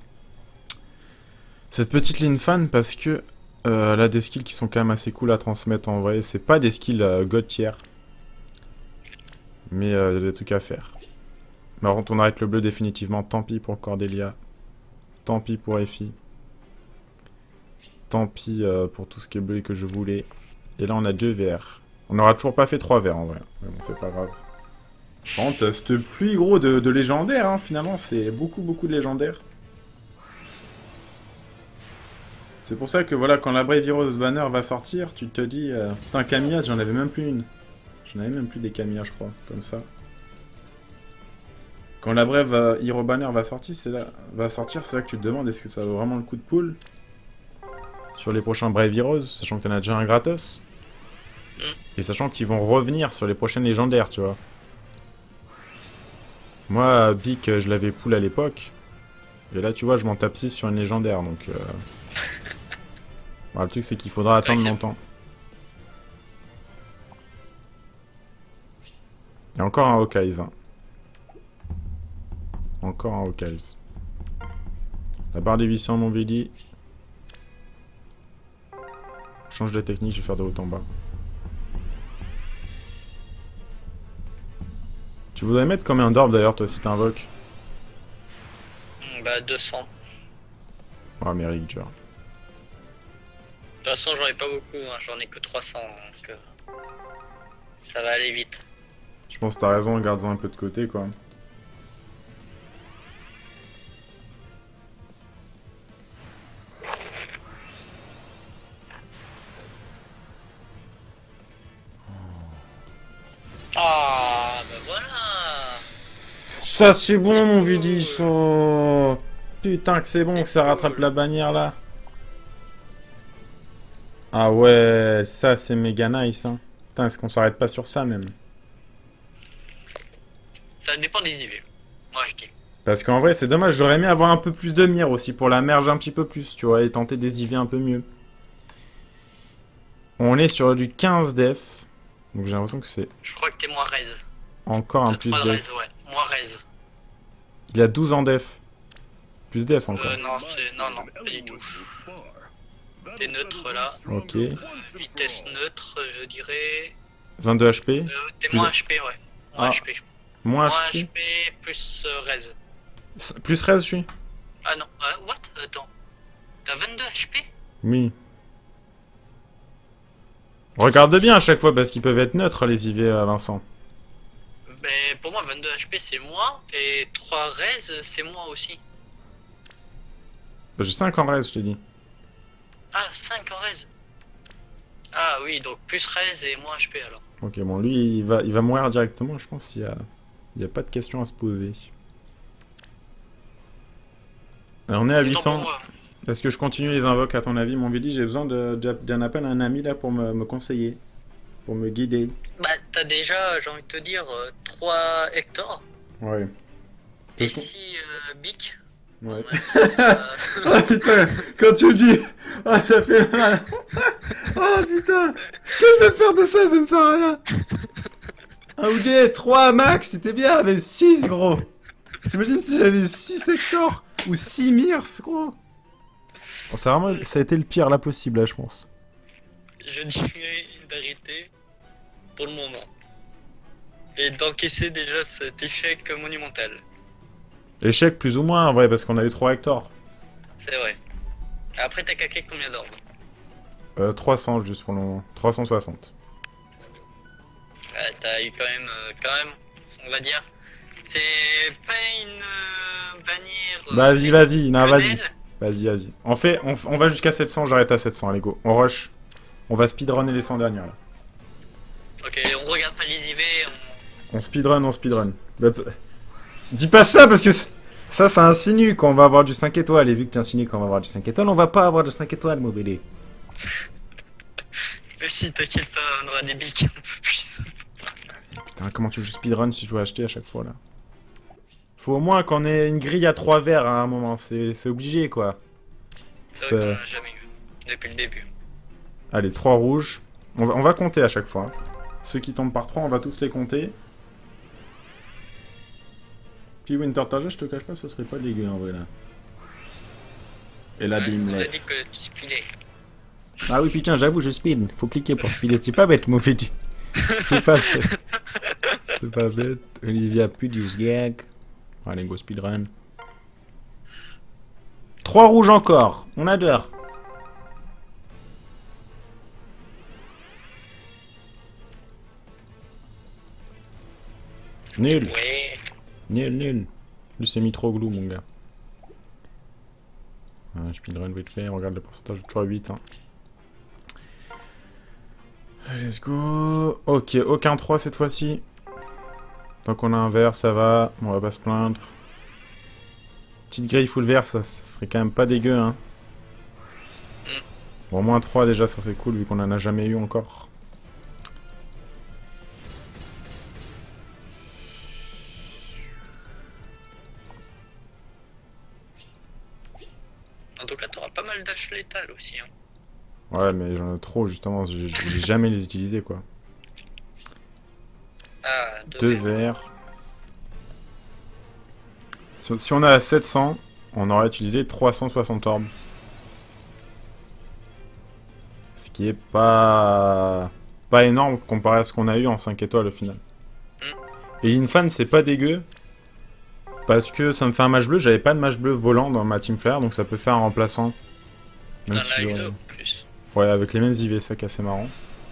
cette petite ligne fan? Parce que euh, elle a des skills qui sont quand même assez cool à transmettre en vrai. C'est pas des skills euh, god tier. Mais il euh, y a des trucs à faire. Par contre on arrête le bleu définitivement. Tant pis pour Cordelia. Tant pis pour Effie. Tant pis euh, pour tout ce qui est bleu et que je voulais. Et là on a deux verts. On n'aura toujours pas fait trois verts en vrai. Mais bon c'est pas grave. Par contre, cette pluie, gros, de, de légendaires, hein, finalement, c'est beaucoup, beaucoup de légendaires. C'est pour ça que, voilà, quand la Brave Heroes Banner va sortir, tu te dis... Euh... Putain, Camilla, j'en avais même plus une. J'en avais même plus des Camilla, je crois, comme ça. Quand la Brave euh, Hero Banner va sortir, c'est là, va sortir, c'est là que tu te demandes est-ce que ça vaut vraiment le coup de poule sur les prochains Brave Heroes, sachant que t'en as déjà un gratos. Mm. Et sachant qu'ils vont revenir sur les prochaines légendaires, tu vois. Moi, Bic, je l'avais pool à l'époque. Et là, tu vois, je m'en tape six sur une légendaire, donc... Euh... Voilà, le truc, c'est qu'il faudra attendre ouais, longtemps. Et encore un Hawkeyes. Hein. Encore un Hawkeyes. La barre des huit cents, mon Vili. Change de technique, je vais faire de haut en bas. Tu voudrais mettre combien d'orbes d'ailleurs, toi, si t'invoques? Bah, deux cents. Oh, mais Rager. De toute façon, j'en ai pas beaucoup, hein. J'en ai que trois cents, donc euh, ça va aller vite. Je pense que t'as raison, garde-en un peu de côté, quoi. Ah, bah voilà. Ça, c'est bon, mon Vili. Oh. Putain, que c'est bon que ça rattrape la bannière, là. Ah ouais, ça, c'est méga nice, hein. Putain, est-ce qu'on s'arrête pas sur ça, même? Ça dépend des I V. Moi, je dis. Parce qu'en vrai, c'est dommage, j'aurais aimé avoir un peu plus de mire aussi, pour la merge un petit peu plus, tu vois, et tenter des I V un peu mieux. On est sur du quinze def. Donc j'ai l'impression que c'est Je crois que t'es moins raise. encore un T'as plus trois de def. raise, ouais. Moins raise. Il a douze en def. Plus def encore. Euh, non, c'est... Non, non, pas du tout. T'es neutre, là. Ok. Vitesse neutre, je dirais... vingt-deux H P. Euh, t'es Plus- moins H P, ouais. Moins Ah. H P. Moins Moins H P. H P plus euh, raise. Plus treize, je suis. Ah non, euh, what? Attends. T'as vingt-deux H P? Oui. Regarde bien à chaque fois, parce qu'ils peuvent être neutres, les I V à Vincent. Mais pour moi, vingt-deux H P c'est moi, et trois raise c'est moi aussi. J'ai cinq en raise, je t'ai dit. Ah, cinq en raise. Ah oui, donc plus raise et moins H P alors. Ok, bon, lui, il va, il va mourir directement, je pense qu'il y a... Il n'y a pas de question à se poser. Alors, on est à C'est huit tant cents. pour moi. Est-ce que je continue les invoques à ton avis, mon Vili? J'ai besoin de- d'un appel à un ami là pour me, me conseiller. Pour me guider. Bah, t'as déjà, j'ai envie de te dire, trois Hector. Ouais. Et Est-ce qu'on- six euh, Bic. Ouais. Bon, bah, ça, ça- Ah putain, quand tu le dis, ah ça fait mal. Ah putain, qu'est-ce que je vais faire de ça, ça me sert à rien. Un ou des trois max, c'était bien, mais six gros. T'imagines si j'avais six Hector ou six Mirs, gros. Bon, ça, a vraiment, ça a été le pire là possible, là, je pense. je dirais d'arrêter pour le moment. Et d'encaisser déjà cet échec monumental. Échec plus ou moins, en vrai, parce qu'on a eu trois Hector. C'est vrai. Après, t'as caqué combien d'orbes? Euh, trois cents juste pour le moment. trois cent soixante. Ouais, t'as eu quand même, euh, quand même, on va dire, c'est pas une euh, bannière... euh, Vas-y, vas-y, non, vas-y. modèle. Vas-y, vas-y. On fait, on, f- on va jusqu'à sept cents, j'arrête à sept cents, allez go. On rush. On va speedrunner les cent dernières là. Ok, on regarde pas les I V, on... On speedrun, on speedrun. Bah, t- Dis pas ça parce que c- ça, ça insinue qu'on va avoir du cinq étoiles. Et vu que tu insinues qu'on va avoir du cinq étoiles, on va pas avoir de cinq étoiles, mon bébé. Mais si, t'inquiète pas, on aura des bics un peu plus. Putain, comment tu veux que je speedrun si je dois acheter à chaque fois là? Faut au moins qu'on ait une grille à trois verres à un moment. C'est c'est obligé quoi. C'est vrai C'est- qu'on en a jamais eu, depuis le début. Allez, trois rouges. On va, on va compter à chaque fois. Ceux qui tombent par trois, on va tous les compter. Puis Winter Tarja, je te cache pas, ce serait pas dégueu en vrai là. Et la Ouais, bim on a left. dit que tu speedais. Ah oui, putain, j'avoue, je speed. Faut cliquer pour speeder. C'est pas bête, mon petit. C'est pas bête. C'est pas bête. Olivia Pudius gag. Allez, go speedrun. Trois rouges encore. On adore. Nul. Ouais. Nul, nul. Lui, c'est mis trop glou, mon gars. Ah, je speedrun vite fait, on regarde le pourcentage, toujours à huit. Hein. Allez, let's go. Ok, aucun trois cette fois-ci. Tant qu'on a un vert, ça va. On va pas se plaindre. Petite grille full vert, ça, ça serait quand même pas dégueu. Hein. Bon, au moins trois déjà, ça serait cool vu qu'on en a jamais eu encore. En tout cas, t'auras pas mal d'âge létal aussi. Hein. Ouais, mais j'en ai trop justement, je je vais jamais les utiliser quoi. Ah, deux, Deux verts. Si, si on a sept cents, on aurait utilisé trois cent soixante orbes. Ce qui est pas pas énorme comparé à ce qu'on a eu en cinq étoiles au final. Mm. Et Linfan c'est pas dégueu. Parce que ça me fait un match bleu, j'avais pas de match bleu volant dans ma team flare, donc ça peut faire un remplaçant. Même si eu deux, plus. Ouais, avec les mêmes I V, ça qui est assez marrant.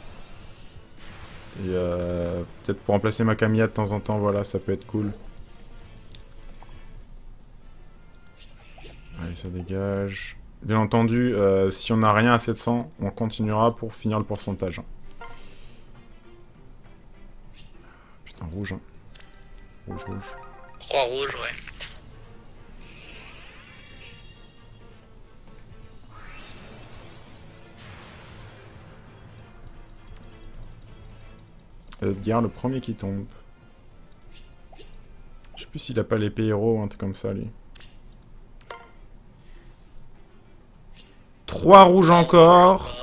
Et euh, peut-être pour remplacer ma Camilla de temps en temps, voilà, ça peut être cool. Allez, ça dégage. Bien entendu, euh, si on n'a rien à sept cents, on continuera pour finir le pourcentage. Putain, rouge. Hein. Rouge, rouge. Trois rouges, ouais. Edgar, le premier qui tombe. Je sais plus s'il a pas l'épée héros ou un truc comme ça, lui. Trois rouges encore.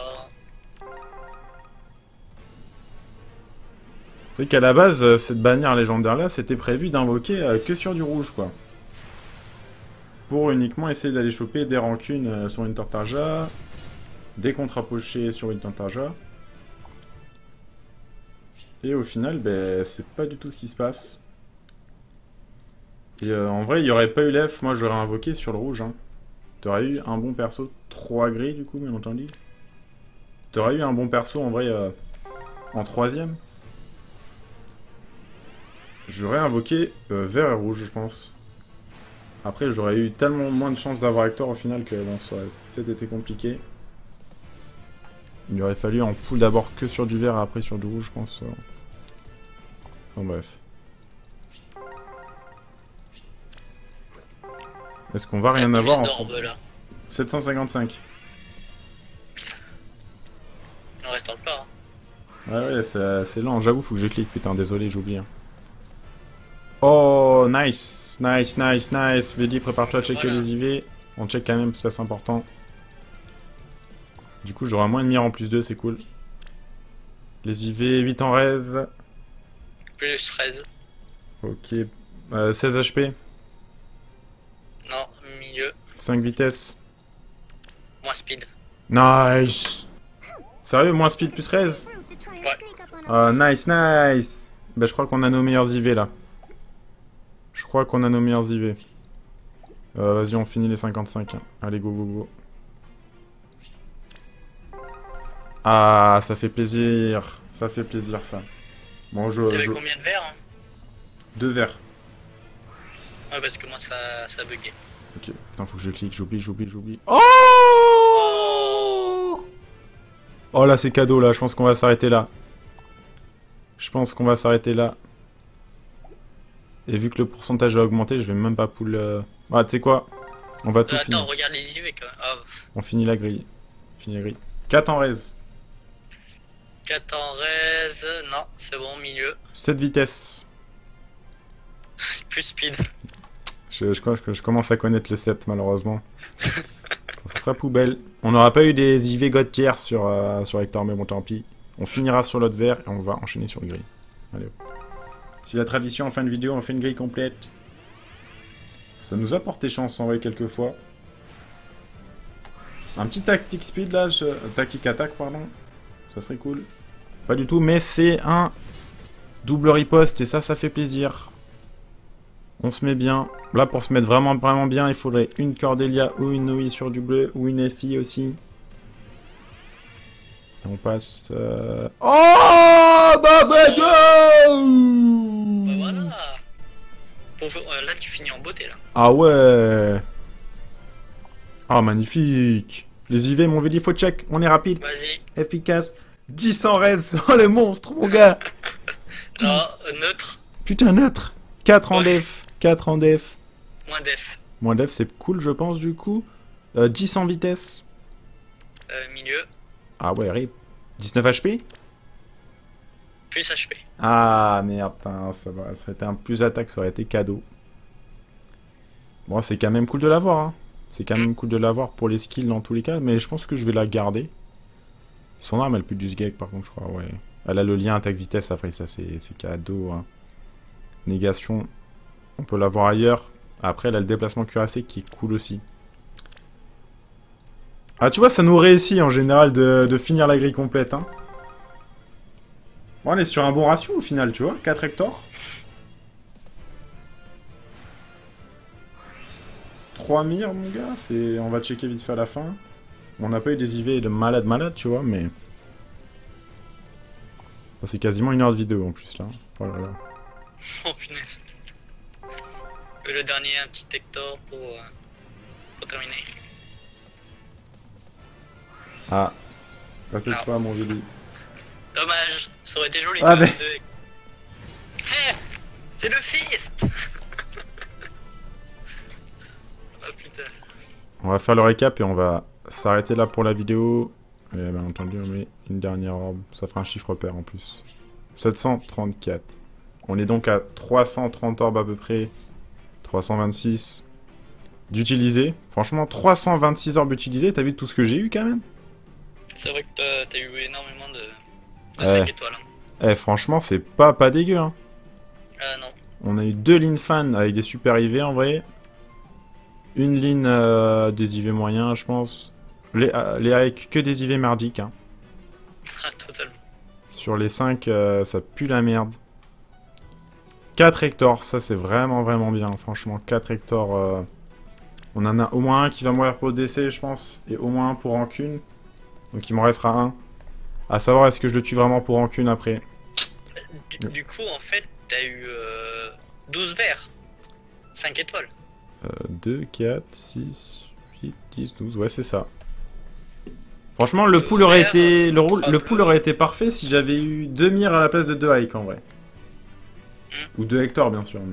C'est qu'à la base, cette bannière légendaire-là, c'était prévu d'invoquer euh, que sur du rouge, quoi. Pour uniquement essayer d'aller choper des rancunes euh, sur une Tortarja, des contre-approchés sur une Tortarja. Et au final, ben, c'est pas du tout ce qui se passe. Et euh, en vrai, il n'y aurait pas eu l'F, moi j'aurais invoqué sur le rouge. Hein. T'aurais eu un bon perso, trois gris du coup, bien entendu. T'aurais eu un bon perso en vrai euh, en troisième. J'aurais invoqué euh, vert et rouge, je pense. Après, j'aurais eu tellement moins de chances d'avoir Hector au final que bon, ça aurait peut-être été compliqué. Il aurait fallu en pool d'abord que sur du vert et après sur du rouge, je pense. Enfin bref. Est-ce qu'on va rien avoir en sept cent cinquante-cinq? Il en reste encore. Hein. Ouais, ouais, c'est lent. J'avoue, faut que je clique. Putain, désolé, j'oublie. Hein. Oh, nice, nice, nice, nice. Vedi, prépare-toi à checker voilà. Les I V. On check quand même, ça c'est important. Du coup, j'aurai moins de mire en plus deux, c'est cool. Les I V, huit en raise. Plus treize. Ok. Euh, seize H P. Non, milieu. cinq vitesses. Moins speed. Nice. Sérieux, moins speed plus raise? Ouais. Uh, nice, nice. Bah, je crois qu'on a nos meilleurs I V là. Je crois qu'on a nos meilleurs I V. Euh, Vas-y, on finit les cinquante-cinq. Hein. Allez, go, go, go. Ah, ça fait plaisir. Ça fait plaisir, ça. Bon, je... T'avais je... combien de verres hein? Deux verres. Ouais, parce que moi, ça, ça a bugué. Ok, putain, faut que je clique. J'oublie, j'oublie, j'oublie. Oh Oh là, c'est cadeau, là. Je pense qu'on va s'arrêter là. Je pense qu'on va s'arrêter là. Et vu que le pourcentage a augmenté, je vais même pas pull... Euh... Ah, tu sais quoi? On va tout euh, finir. Attends, regarde les I V quand même. Oh. On finit la grille. On finit la grille. quatre en raise. quatre en raise. Non, c'est bon, milieu. sept vitesses. Plus speed. Je, je, je, je commence à connaître le sept, malheureusement. Ça sera poubelle. On n'aura pas eu des I V God tier sur, euh, sur Hector, mais bon, tant pis. On finira sur l'autre vert et on va enchaîner sur le gris. Allez hop. Si la tradition en fin de vidéo, on fait une grille complète. Ça nous a porté chance en vrai quelques fois. Un petit tactique speed là, je... tactique attaque pardon. Ça serait cool. Pas du tout, mais c'est un double riposte et ça, ça fait plaisir. On se met bien. Là, pour se mettre vraiment vraiment bien, il faudrait une Cordelia ou une Noé sur du bleu ou une F I aussi. Et on passe... Euh... Oh bah bah Bah voilà. euh, là, tu finis en beauté, là. Ah ouais. Ah, magnifique. Les I V, mon Vili, faut check. On est rapide, Vas-y. efficace. dix en res. Oh, le monstre, mon gars. Non, euh, neutre, Putain, neutre. quatre en Ouais. def. quatre en def. moins def. Moins def, c'est cool, je pense, du coup. Euh, dix en vitesse. Euh, milieu, Ah ouais, rip. dix-neuf H P. plus H P. Ah merde, putain, ça, va, ça aurait été un plus attaque, ça aurait été cadeau. Bon, c'est quand même cool de l'avoir, hein. C'est quand même cool de l'avoir pour les skills dans tous les cas, mais je pense que je vais la garder. Son arme, elle pue du sgeg par contre, je crois, ouais. Elle a le lien attaque-vitesse, après ça, c'est cadeau, hein. Négation, on peut l'avoir ailleurs. Après, elle a le déplacement cuirassé qui est cool aussi. Ah, tu vois, ça nous réussit en général de, de finir la grille complète, hein. Bon, on est sur un bon ratio au final, tu vois. quatre hectares. trois mires, mon gars. C'est... On va checker vite fait à la fin. On n'a pas eu des I V de malade malade, tu vois, mais... C'est quasiment une heure de vidéo en plus, là. Oh là là. Oh punaise. Le dernier, un petit Hector pour, euh, pour terminer. Ah. Pas cette Ah. fois, mon Vili. Dommage, ça aurait été joli. Ah, quand même, mais- de- Eh, c'est le fist. Oh putain. On va faire le récap et on va s'arrêter là pour la vidéo. Et bien entendu, on met une dernière orbe. Ça fera un chiffre pair en plus. sept cent trente-quatre. On est donc à trois cent trente orbes à peu près. trois cent vingt-six d'utiliser. Franchement, trois cent vingt-six orbes utilisés. T'as vu tout ce que j'ai eu quand même? C'est vrai que t'as t'as eu énormément de, de Ouais. cinq étoiles. Hein. Eh, franchement, c'est pas, pas dégueu. Hein. Ah non. On a eu deux lignes fan avec des super I V en vrai. Une ligne euh, des I V moyens, je pense. Les, euh, les avec que des I V merdiques. Hein. Ah, totalement. Sur les cinq, euh, ça pue la merde. quatre hectares, ça c'est vraiment vraiment bien. Franchement, quatre hectares. Euh, on en a au moins un qui va mourir pour décès, je pense. Et au moins un pour rancune. Donc il m'en restera un. À savoir, est-ce que je le tue vraiment pour rancune après? Du, du coup, en fait, t'as eu euh, douze verres. cinq étoiles. euh, deux, quatre, six, huit, dix, douze. Ouais, c'est ça. Franchement, le pool aurait été, le, rôle- le pool aurait été parfait si j'avais eu deux mires à la place de deux hikes en vrai. Ou deux hectares, bien sûr, mais...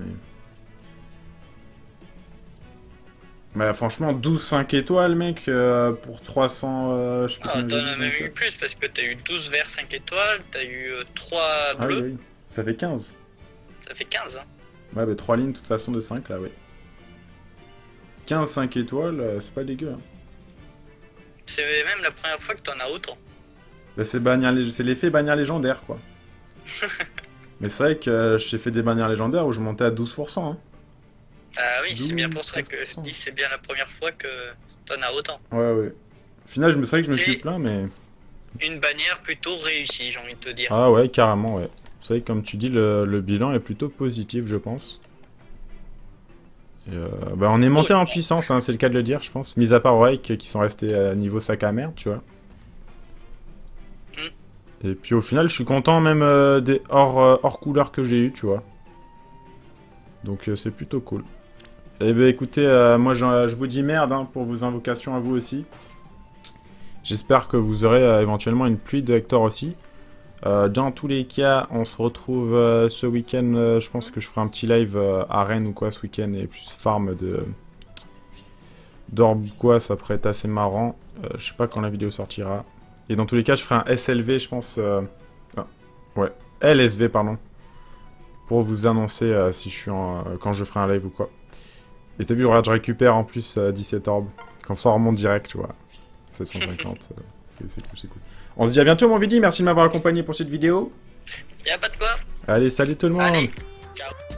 Bah franchement, douze cinq étoiles, mec, euh, pour trois cents... Euh, je sais plus Ah, combien t'en j'ai as dit, même donc, eu euh, plus parce que t'as eu douze verres cinq étoiles, t'as eu euh, trois Ah oui, bleus, oui. Ça fait quinze. ça fait quinze. Hein. Ouais, bah trois lignes, de toute façon, de cinq, là, oui. quinze cinq étoiles, euh, c'est pas dégueu, hein. C'est même la première fois que t'en as autant. Bah, c'est bannière lég- c'est l'effet bannière légendaire, quoi. Mais c'est vrai que euh, j'ai fait des bannières légendaires où je montais à douze pour cent, hein. Ah oui, c'est bien pour douze, ça que je treize pour cent. dis c'est bien la première fois que t'en as autant. Ouais, ouais. Au final, je me c'est vrai que je me C'est- suis plaint, mais... Une bannière plutôt réussie, j'ai envie de te dire. Ah ouais, carrément, ouais. C'est vrai que comme tu dis, le, le bilan est plutôt positif, je pense. Et euh, bah, on est monté en puissance, hein, c'est le cas de le dire, je pense. Mis à part Wake, qui sont restés à niveau sac à merde, tu vois. Et puis au final, je suis content même euh, des hors, euh, hors couleurs que j'ai eu, tu vois. Donc euh, c'est plutôt cool. Et ben écoutez, euh, moi j'en- je vous dis merde hein, pour vos invocations à vous aussi. J'espère que vous aurez euh, éventuellement une pluie de Hector aussi. Euh, dans tous les cas, on se retrouve euh, ce week-end. Euh, je pense que je ferai un petit live euh, à Rennes ou quoi ce week-end et plus farm de d'orbe ou quoi, ça pourrait être assez marrant. Euh, je sais pas quand la vidéo sortira. Et dans tous les cas, je ferai un S L V, je pense. Euh... Ah, ouais, L S V, pardon. Pour vous annoncer euh, si je suis en, euh, quand je ferai un live ou quoi. Et t'as vu, regarde, je récupère en plus euh, dix-sept orbes. Comme ça, on remonte direct, tu vois. sept cent cinquante, euh, c'est c'est cool, c'est cool. On se dit à bientôt, mon Vidi. Merci de m'avoir accompagné pour cette vidéo. Y'a pas de quoi. Allez, salut tout le monde. Allez, ciao.